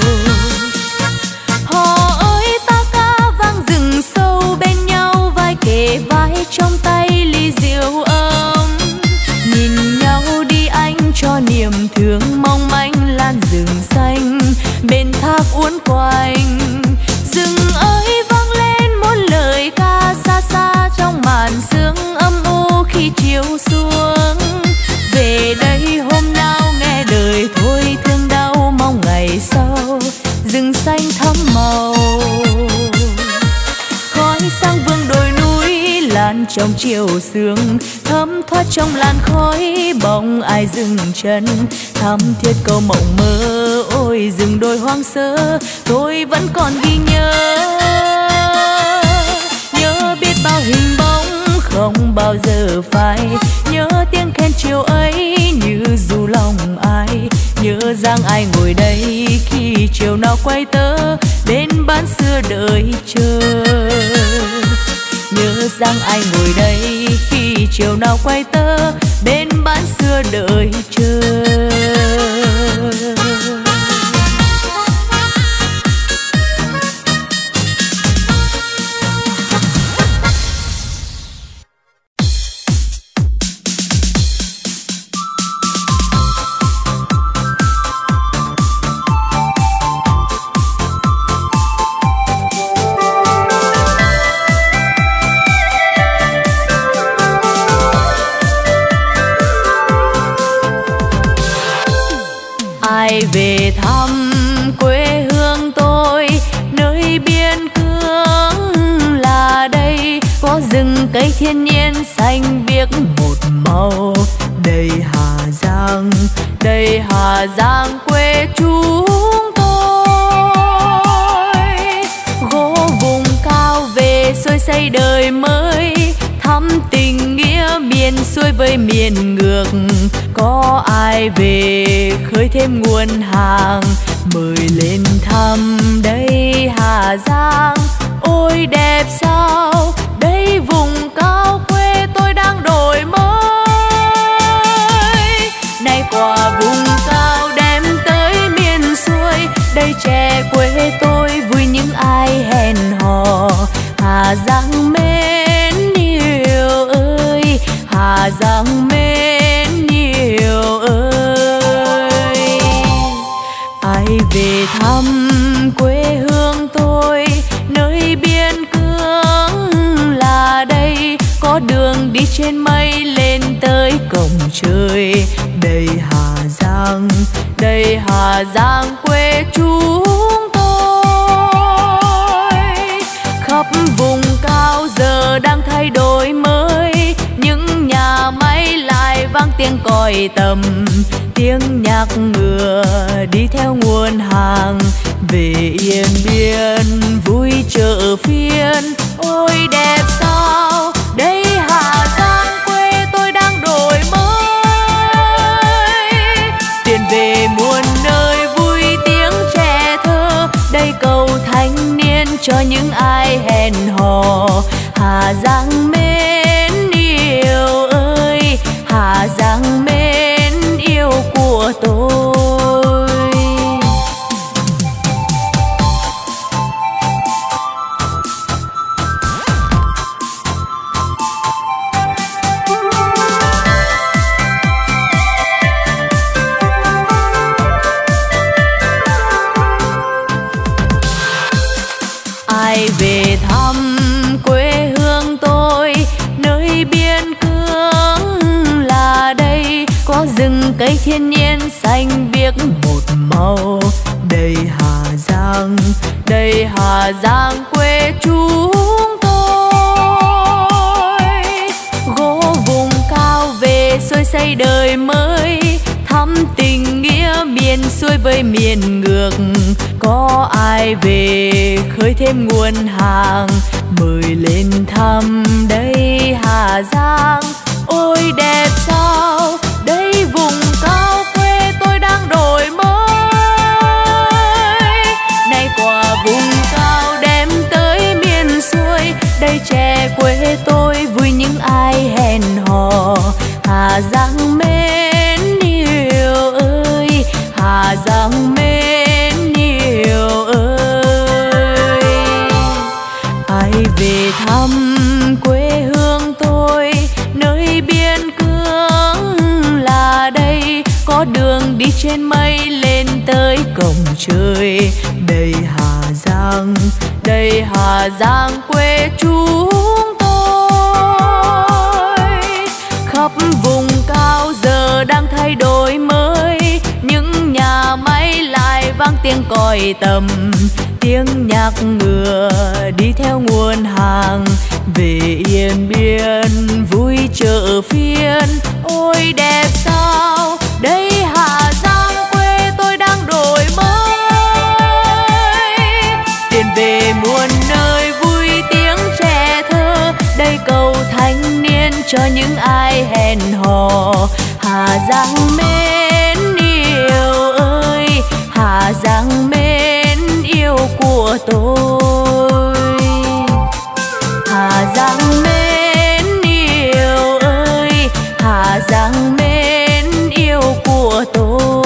A: Hò ơi ta ca vang rừng sâu, bên nhau vai kề vai trong tay ly rượu ấm. Nhìn nhau đi anh cho niềm thương mong manh lan rừng xanh bên thác uốn quanh. Rừng ơi vang lên một lời ca xa xa trong màn sương âm u khi chiều xuống. Về đây hôm nào nghe đời thôi thương đau mong ngày sau rừng xanh thắm màu. đêm trong chiều sương, thấm thoát trong làn khói bóng ai dừng chân, thắm thiết câu mộng mơ. Ôi rừng đồi hoang sơ tôi vẫn còn ghi nhớ, nhớ biết bao hình bóng không bao giờ phai, nhớ tiếng khen chiều ấy như du lòng ai, nhớ dáng ai ngồi đây khi chiều nào quay tớ bên bán xưa đợi chờ, nhớ dáng ai ngồi đây khi chiều nào quay tớ bên bán xưa đợi chờ. Về thăm quê hương tôi nơi biên cương là đây, có rừng cây thiên nhiên xanh biếc một màu, đầy Hà Giang đầy Hà Giang quê chúng tôi. Gỗ vùng cao về xuôi xây đời mới, thắm tình nghĩa miền xuôi với miền ngược, có ai về khơi thêm nguồn hàng mời lên thăm đây Hà Giang. Ôi đẹp sao đây vùng cao quê tôi đang đổi mới, nay qua vùng cao đem tới miền xuôi, đây trẻ quê tôi vui những ai hẹn hò. Hà Giang mến yêu ơi, Hà Giang mến yêu ơi, ai về thăm quê hương tôi nơi biên cương là đây, có đường đi trên mây lên tới cổng trời, đầy Hà Giang đầy Hà Giang quê chúng tôi. Khắp vùng cao giờ đang thay đổi mới, những nhà máy lại vang tiếng còi tầm, tiếng nhạc ngựa đi theo nguồn hàng về Yên Biên vui chợ phiên. Ôi đẹp sao đây Hà Giang quê tôi đang đổi mới, tiền về muôn nơi vui tiếng trẻ thơ, đây cầu thanh niên cho những ai hẹn hò. Hà Giang mến yêu ơi, Hà Giang mến yêu của tôi. Ai về thăm quê hương tôi nơi biên cương là đây, có rừng cây thiên nhiên xanh biếc một màu, đầy Hà Giang đầy Hà Giang quê chúng tôi. Gỗ vùng cao về xuôi xây đời mới, thắm tình nghĩa miền xuôi với miền ngược, có ai về khơi thêm nguồn hàng mời lên thăm đây Hà Giang. Ôi đẹp sao đây vùng cao quê tôi đang đổi mới, nay qua vùng cao đem tới miền xuôi, đây trẻ quê tôi vui những ai hẹn hò. Hà Giang mến yêu ơi, Hà Giang mến yêu ơi, ai về thăm quê hương tôi nơi biên cương là đây, có đường đi trên mây lên tới cổng trời, đầy Hà Giang đầy Hà Giang quê chúng tôi. Khắp vùng cao giờ đang thay đổi mới, những nhà máy lại vang tiếng còi tầm, tiếng nhạc ngựa đi theo nguồn hàng về yên biên vui chợ phiên. Ôi đẹp sao đây Hà Giang quê tôi đang đổi mới, tiền về muôn nơi vui tiếng trẻ thơ. Đây cầu thanh niên cho những ai hẹn hò. Hà Giang mến yêu ơi, Hà Giang mến yêu của tôi. Hà Giang mến yêu ơi, Hà Giang mến yêu của tôi.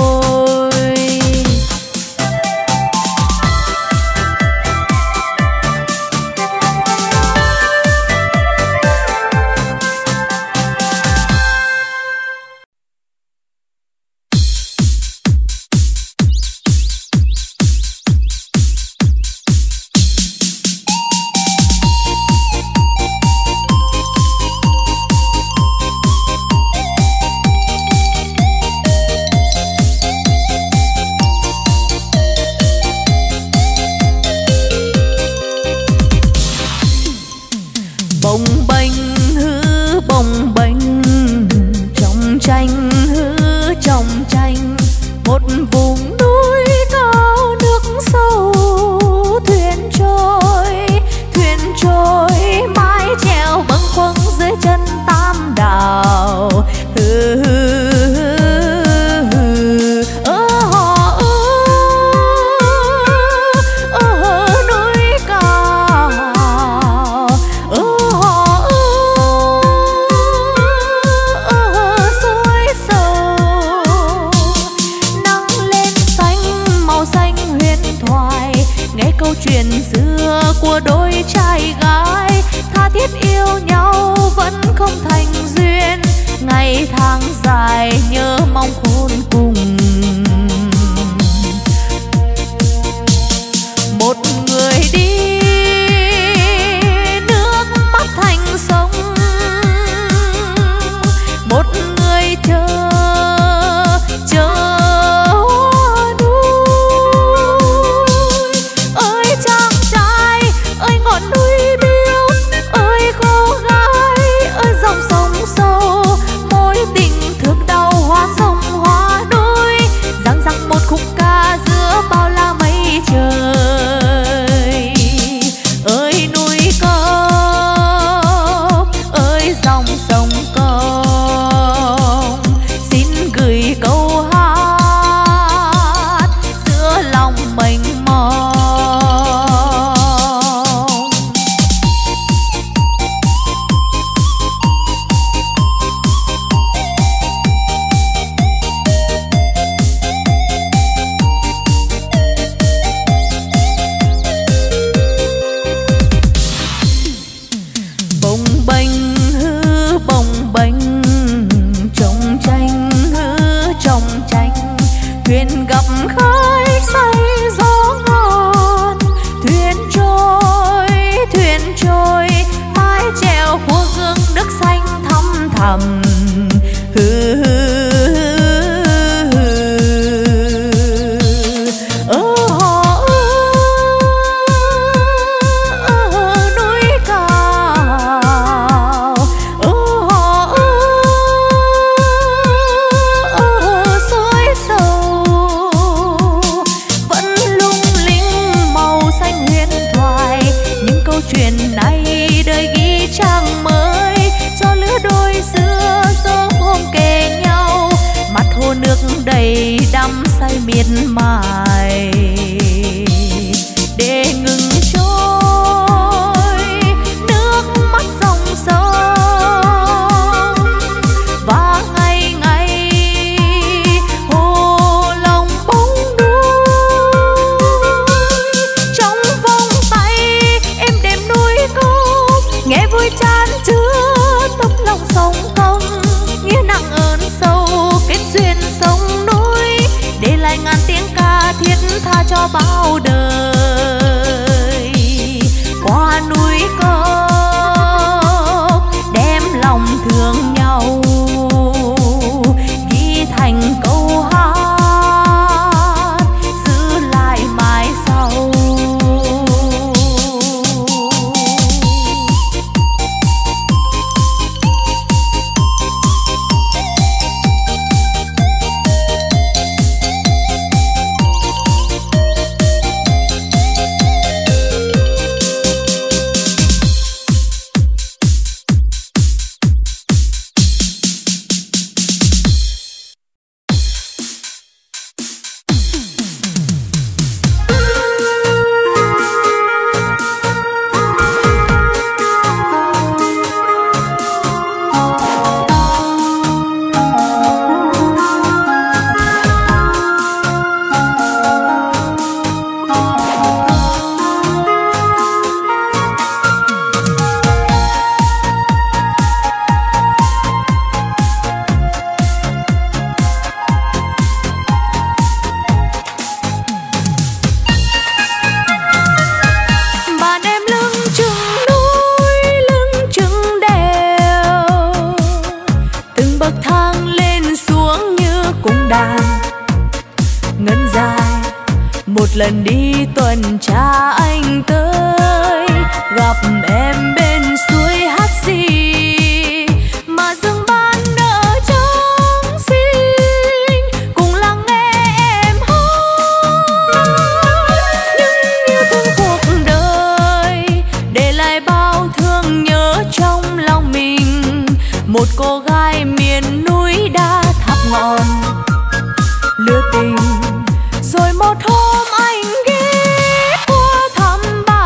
A: lần đi tuần tra anh tới gặp em bên suối hát xì mà rừng ban nở trắng xinh cùng lắng nghe em hát những yêu thương cuộc đời để lại bao thương nhớ trong lòng mình. Một cô gái miền núi đá tháp ngọn lừa tình rồi một hôm anh ghé qua thăm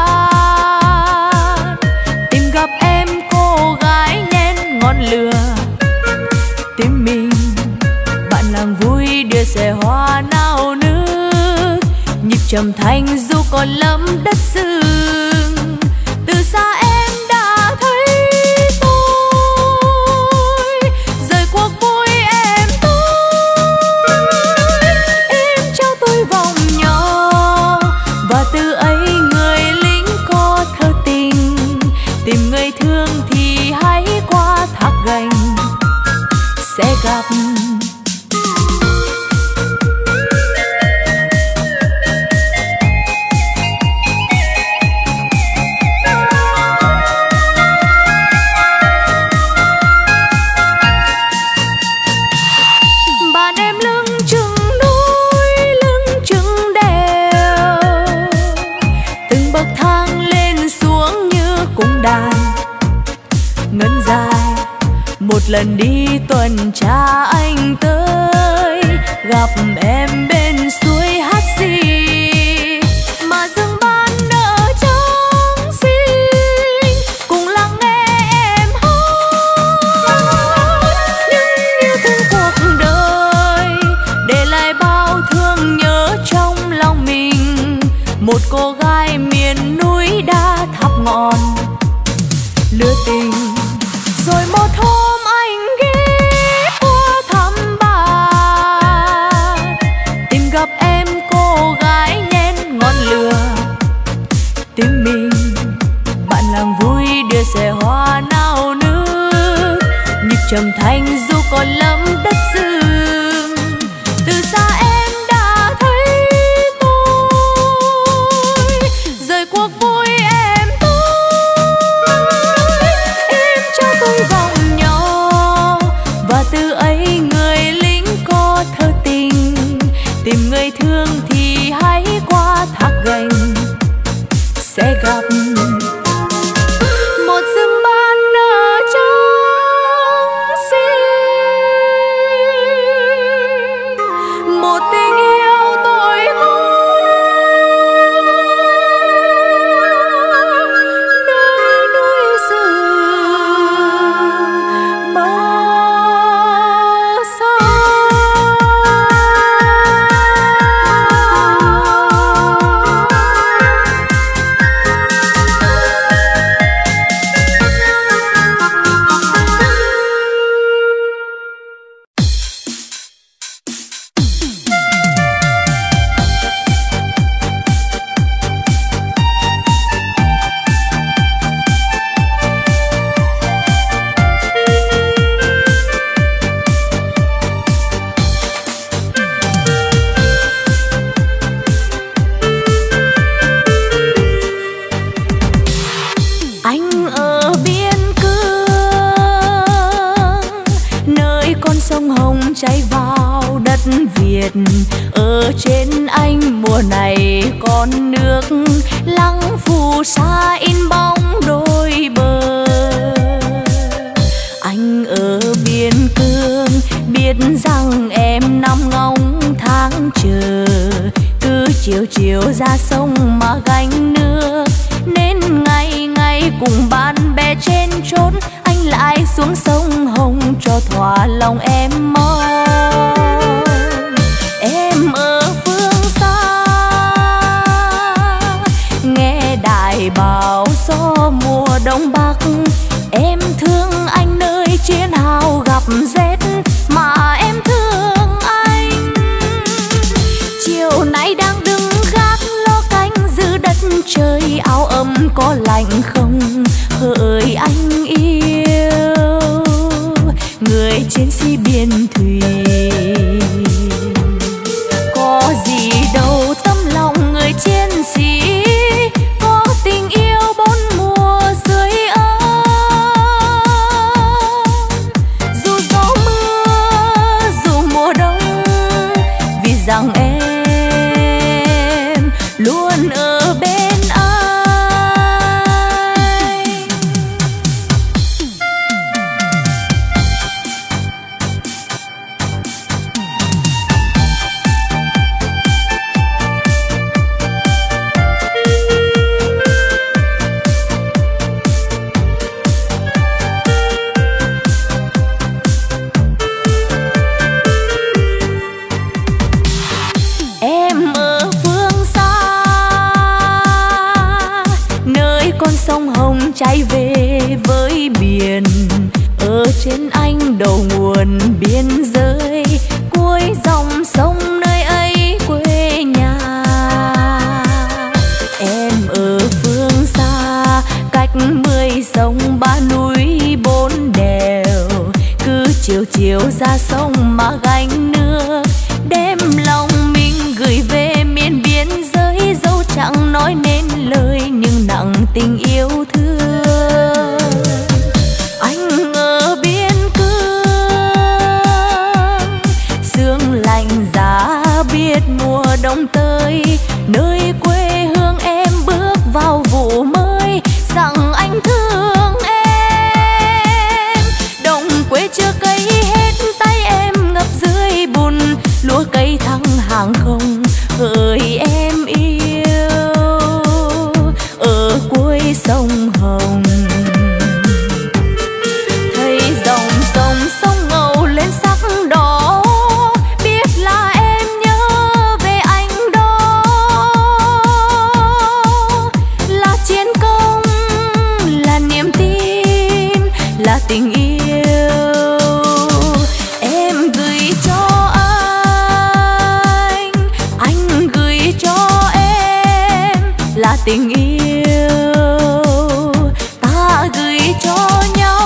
A: bạn tìm gặp em cô gái nén ngọn lửa tim mình bạn làng vui đưa xe hoa nao nước nhịp trầm thanh dù còn lắm đất rừng từ xa em đã thấy tôi rời cuộc vui em tôi em trao tôi vòng nhỏ và từ ấy người lính có thơ tình tìm người thương thì hãy qua thác gành sẽ gặp. Ngân dài một lần đi tuần tra anh tới gặp em bên suối hát xì mà rừng ban nở trắng xinh cùng lắng nghe em hát những yêu thương cuộc đời để lại bao thương nhớ trong lòng mình. Một cô gái miền núi đá tháp ngọn lừa tình rồi một hôm anh ghé qua thăm bạn tìm gặp em cô gái nén ngọn lửa tim mình bạn làng vui đưa xe hoa nao nước nhịp trầm thanh dù còn lắm đất rừng từ xa em đã thấy tôi rời cuộc vui em vòng nhỏ và từ ấy người lính có thơ tình tìm người thương thì hãy qua thác gành sẽ gặp. Một rừng ban nở trắng xinh một tình yêu tôi có nơi núi rừng chảy vào đất Việt. Ở trên anh mùa này con nước lắng phù sa in bóng đôi bờ. Anh ở biên cương biết rằng em nằm ngóng tháng chờ, cứ chiều chiều ra sông mà gánh nước, nên ngày ngày cùng bạn bè trên chốn anh lại xuống sông Hồng cho thỏa lòng em mong. Em ở phương xa nghe đài báo gió mùa đông bắc, em thương anh nơi chiến hào gặp rét mà em thương anh. Chiều nay đang đứng gác lo canh giữ đất trời, áo ấm có lạnh không hỡi anh yêu, người chiến sĩ biên thùy. Có gì đâu tấm lòng người với biển, ở trên anh đầu nguồn biên giới, cuối dòng sông nơi ấy quê nhà. Em ở phương xa cách mười sông ba núi bốn đèo, cứ chiều chiều ra sông mà gánh nước, đem lòng mình gửi về miền biên giới. Dẫu chẳng nói nên lời nhưng nặng tình yêu thương. Anh ở biên cương, sương lạnh giá biết mùa đông tới, nơi quê hương em bước vào vụ mới, rằng anh thương em. Đồng quê chưa cấy hết tay em ngập dưới bùn, lúa cây thăng hàng không hỡi em yêu ở cuối sông Hồng. Thấy dòng sông sông ngầu lên sắc đỏ, biết là em nhớ về anh đó. Là chiến công, là niềm tin, là tình yêu em gửi cho anh, anh gửi cho em, là tình yêu ta gửi cho nhau.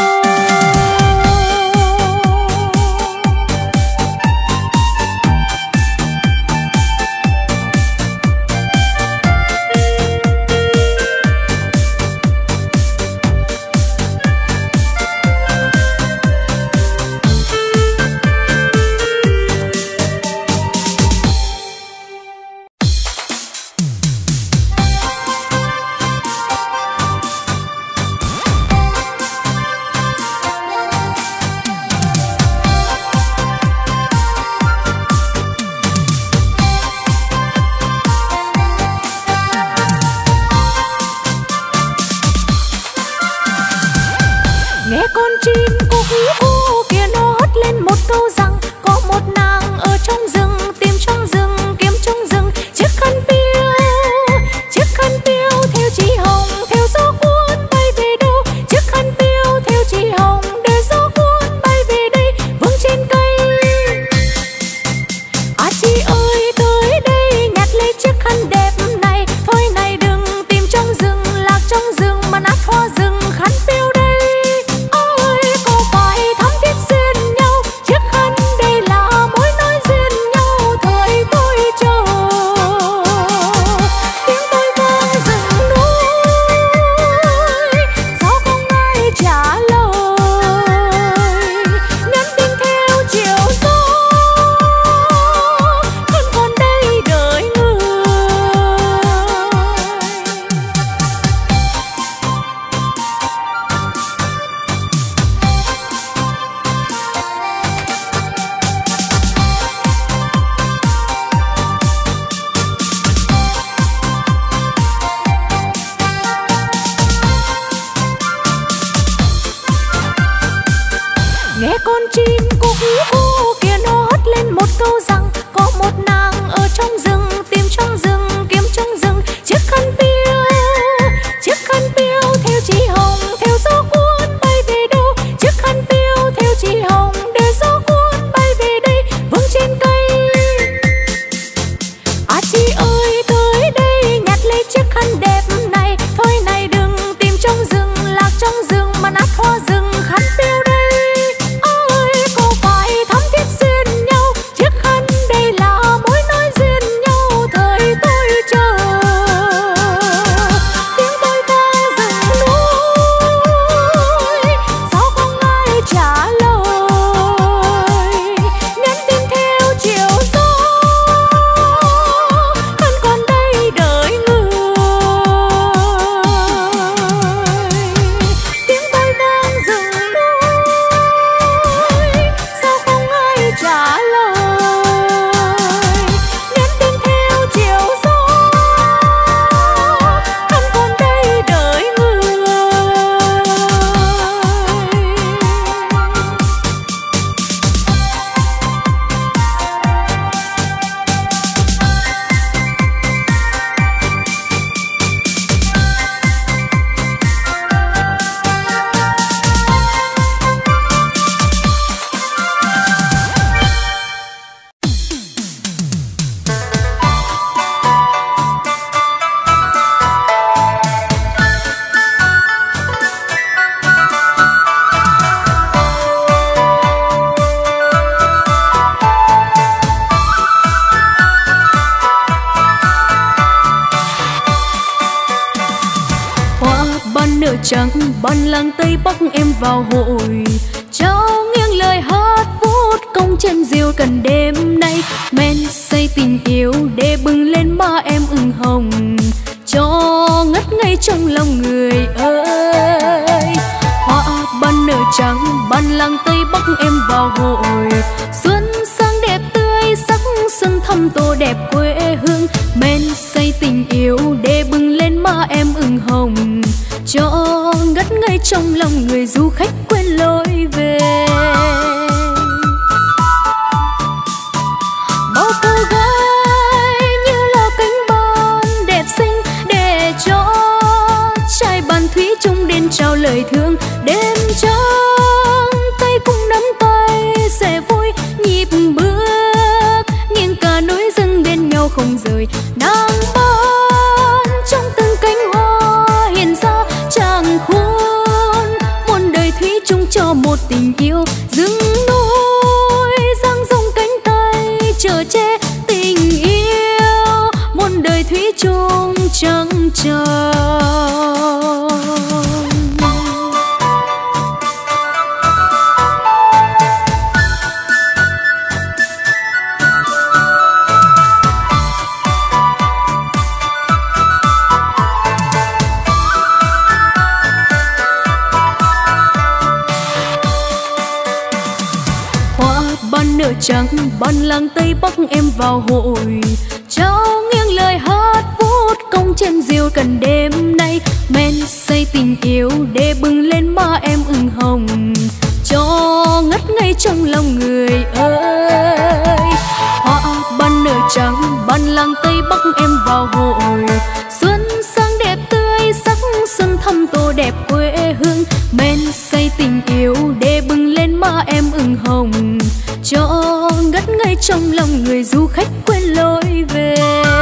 A: Nghe con chim cúc cú kia nó hót lên một câu rằng có một nàng ở trong rừng, tìm trong rừng, kiếm trong rừng chiếc khăn piêu, chiếc khăn piêu theo chị hồng, theo gió cuốn bay về đâu. Chiếc khăn piêu theo chị hồng, để gió cuốn bay về đây, vương trên cây. À chị ơi tới đây nhặt lấy chiếc khăn đẹp này, thôi này đừng tìm trong rừng, lạc trong rừng mà nát hoa rừng. Khăn piêu đây nghe con chim cúc cú kia nó hót lên một câu rằng có một nàng ở trong rừng, tìm trong rừng, kiếm trong rừng chiếc khăn piêu, chiếc khăn piêu theo chị hồng, theo gió cuốn bay về đâu. Chiếc khăn piêu theo chị hồng, để gió cuốn bay về đây, vương trên cây. À chị ơi tới đây nhặt lấy chiếc khăn đẹp này, thôi này đừng tìm trong rừng, lạc trong rừng mà nát hoa rừng. Khăn piêu đây
B: trắng ban làng Tây Bắc em vào hội, trao nghiêng lời hát vút công trên diều cần đêm nay. Men say tình yêu để bừng lên má em ửng hồng, cho ngất ngây trong lòng người ơi. Hoa ban nở trắng ban làng Tây Bắc em vào hội, xuân sang đẹp tươi sắc xuân thăm tô đẹp quê hương. Men say tình yêu để bừng lên má em ửng hồng, cho ngất ngây trong lòng người du khách quên lối về. Bao cô gái như là cánh bon đẹp xinh để cho trai bàn thủy chung đến trao lời thương. Đêm trăng tay cùng nắm tay sẽ vui nhịp bước, nghiêng cả núi rừng bên nhau không rời. Nàng ban trong từng cánh hoa hiện ra chàng khuôn, muôn đời thủy chung cho một tình yêu. Rừng núi dang rộng cánh tay chở che tình yêu, muôn đời thủy chung trăng tròn. Nở trắng ban làng Tây Bắc em vào hội, trao nghiêng lời hát vút công trên diều cần đêm nay. Men say tình yêu để bừng lên má em ửng hồng, cho ngất ngây trong lòng người ơi. Hoa ban nở trắng ban làng Tây Bắc em vào hội, xuân sang đẹp tươi sắc xuân thăm tô đẹp quê hương. Men say tình yêu để bừng lên má em ửng hồng, cho ngất ngây trong lòng người du khách quên lối về.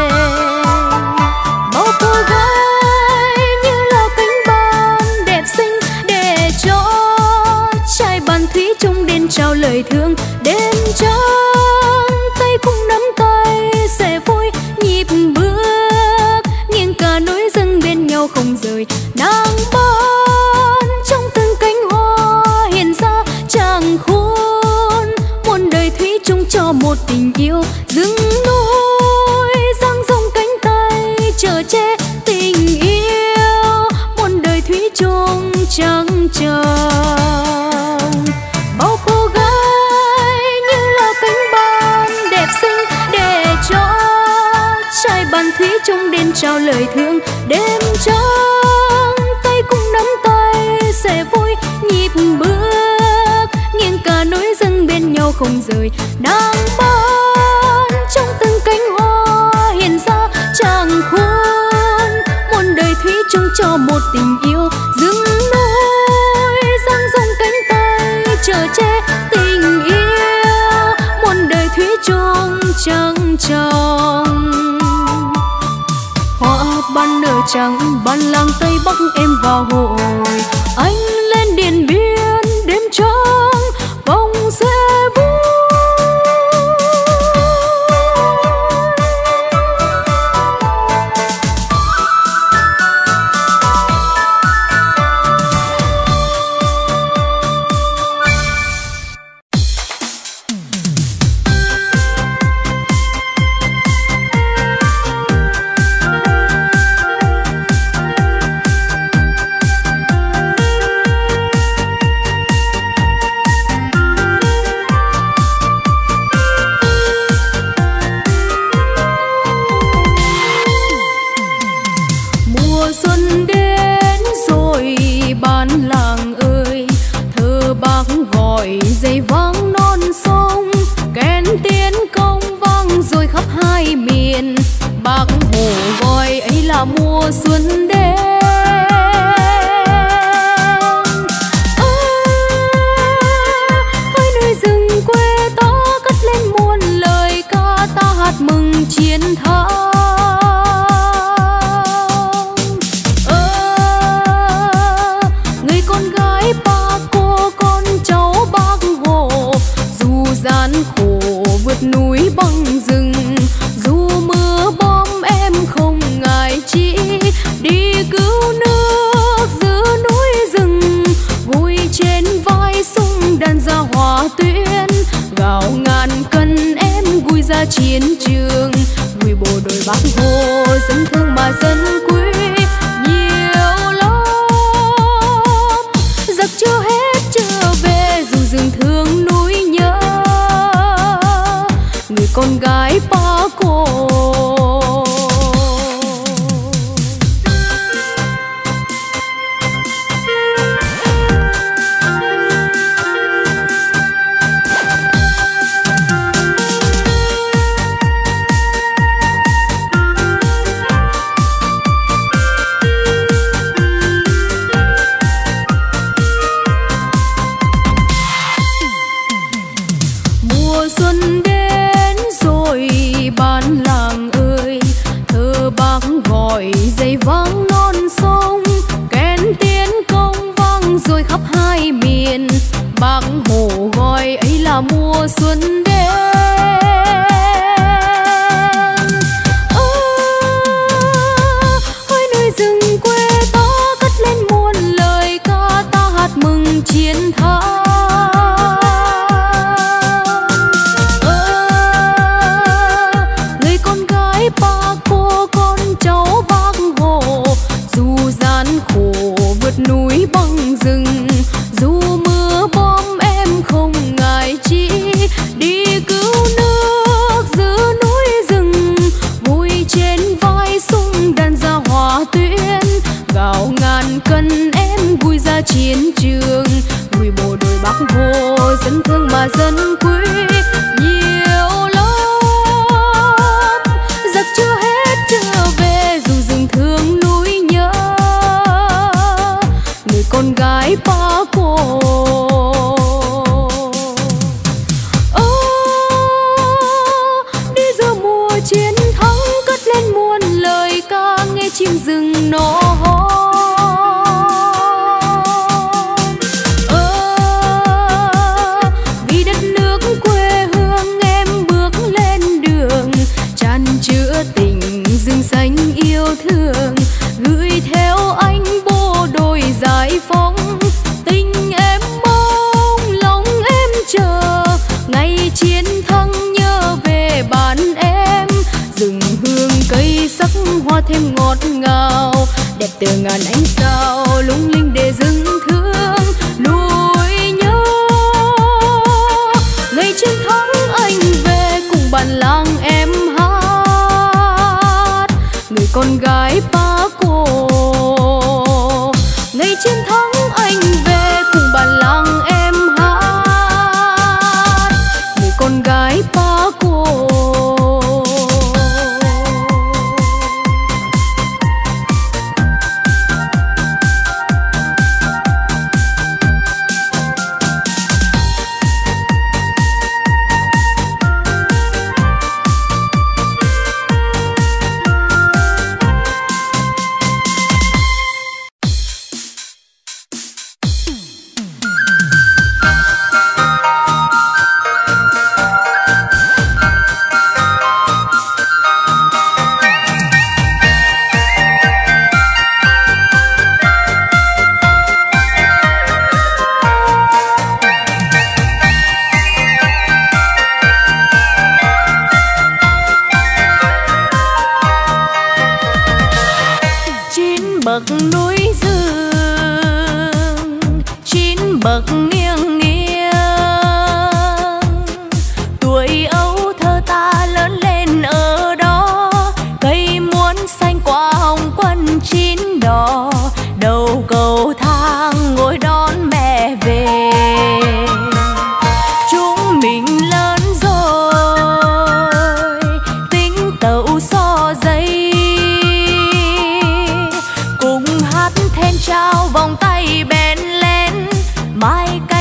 B: Bao cô gái như là cánh bon đẹp xinh để cho trai bàn thủy chung đến trao lời thương. Đêm trăng tay cùng nắm tay sẽ vui nhịp bước, nghiêng cả núi rừng bên nhau không rời. Nàng ban trong từng cánh hoa hiện ra chàng khuôn, muôn đời thủy chung cho một tình yêu. Rừng núi dang rộng cánh tay chở che tình yêu, muôn đời thủy chung trăng tròn. Bao cô gái như là cánh bon đẹp xinh để cho trai bàn thủy chung đến trao lời thương. Đêm trăng tay cùng nắm tay sẽ vui nhịp bước, nghiêng cả núi rừng bên nhau không rời. Nàng ban trong từng cánh hoa hiện ra chàng khuôn, muôn đời thủy chung cho một tình yêu. Rừng núi dang rộng cánh tay chở che tình yêu, muôn đời thủy chung trăng tròn. Hoa ban nở trắng ban làng Tây Bắc em vào hội, anh lên Điện Biên đêm trăng vòng xe vui. Dây vang non sông kèn tiến công vang rồi khắp hai miền. Bác Hồ gọi ấy là mùa xuân đến. À, hai nơi rừng quê ta cất lên muôn lời ca, ta hát mừng chiến thắng. À, người con gái ba cô con cháu Bác Hồ, dù gian khổ vượt núi băng rừng, dù mưa bom em không ngại chi, đi cứu nước giữa núi gạo ngàn cân em gùi ra chiến trường, gùi bộ đội Bác Hồ dân thương mà dân quý nhiều lắm. Giặc chưa hết trở về dù rừng thương núi nhớ, người con gái Bác Hồ.
A: Dây vang non sông kén tiến công vang rồi khắp hai miền. Bác Hồ gọi ấy là mùa xuân đến. À, hỡi nơi rừng quê ta cất lên muôn lời ca, ta hát mừng chiến thắng. Núi băng rừng dù mưa bom em không ngại chi, đi cứu nước giữ núi rừng, vui trên vai sung đàn ra hòa tuyến. Gạo ngàn cân em vui ra chiến trường, vui bộ đội Bác Hồ dân thương mà dân quý nhiều lắm. Giặc chưa hết trở về dù rừng thương núi nhớ, con gái Bác Hồ. Ơ, đi giữa mùa chiến thắng cất lên muôn lời ca, nghe chim rừng nó hót. Ơ, vì đất nước quê hương em bước lên đường, tràn chứa tình rừng xanh yêu thương, gửi theo anh bộ đội giải phóng. Tình em mong lòng em chờ, ngày chiến thắng nhớ về bản em. Rừng hương cây sắc hoa thêm ngọt ngào, đẹp từ ngàn ánh sao lung linh để rừng thương nuôi nhớ. Ngày chiến thắng anh về cùng bản làng em hát, người con gái Bác Hồ. Ngày chiến thắng anh về cùng bản làng em hát, người con gái Bác Hồ. Núi rừng chín bậc nghiêng nghiêng, tuổi ấu thơ ta lớn lên ở đó. Cây muôn xanh qua hồng quân chín đỏ, đầu cầu thang ngồi đón mẹ về. Chúng mình lớn rồi tính tẩu so dây, trao vòng tay bén lén mai.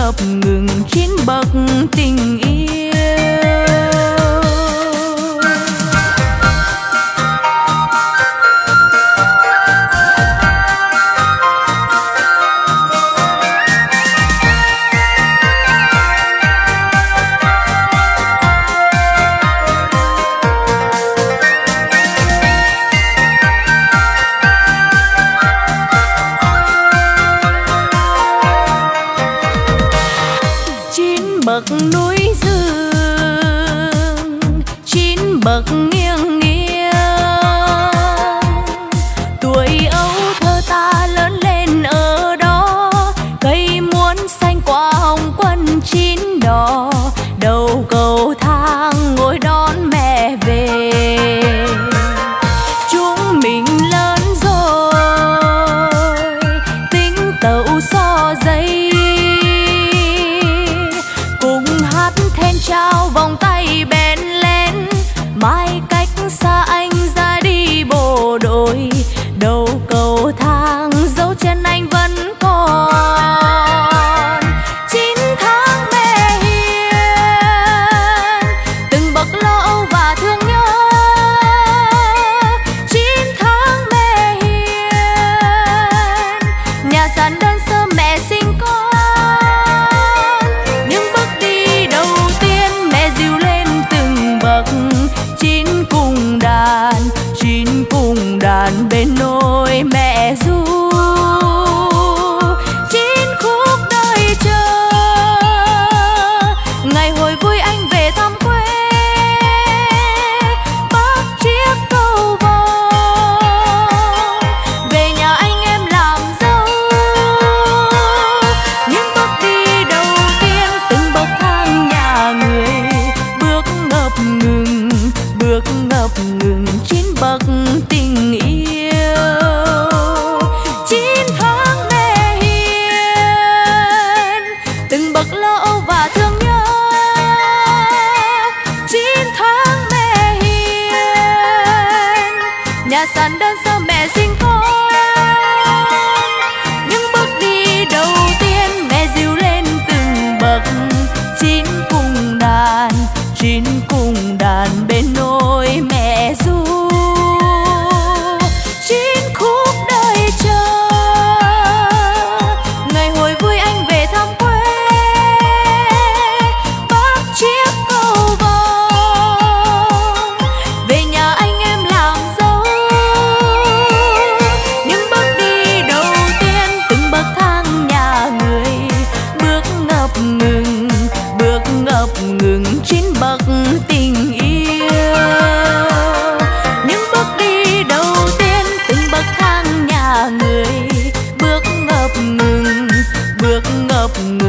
A: ngập ngừng chín bậc tình yêu. Bậc núi rừng, chín bậc nghiêng nghiêng, tuổi ấu thơ ta lớn lên ở đó. Cây muốn xanh qua hồng quân chín đỏ, đầu cầu thang ngồi đón mẹ về. Chúng mình lớn rồi, tính tẩu so giấy, trao vòng tay bén lén. Mai cách xa anh ra đi bộ đội, đầu cầu thang dấu chân anh vẫn còn. Chín tháng mẹ hiền, từng bậc lo âu và thương nhớ. Chín tháng mẹ hiền, nhà sàn đơn sơ mẹ sinh con. Chín cùng đàn, chín cùng đàn bên nôi mẹ ru. Chín khúc đời chờ, ngày hồi vui anh về thăm quê. Bác chiếc cầu vồng, về nhà anh em làm dâu. Những bước đi đầu tiên, từng bậc thang nhà người, bước ngập ngừng, bước ngập ngừng chín bậc tình yêu. Chín tháng mẹ hiền, từng bậc lo âu và thương nhớ. Chín tháng mẹ hiền, nhà sàn đơn sơ mẹ sinh con. Những bước đi đầu tiên mẹ dìu lên từng bậc. Chín cùng đàn, chín cùng đàn bên nôi mẹ ru. Chín khúc đời chờ, ngày hồi vui anh về thăm quê. Bác chiếc cầu vồng, về nhà anh em làm dâu. Những bước đi đầu tiên, từng bậc thang nhà người, bước ngập ngừng, bước ngập ngừng chín bậc tình yêu. Những bước đi đầu tiên, từng bậc thang nhà người, bước ngập ngừng, bước ngập ngừng.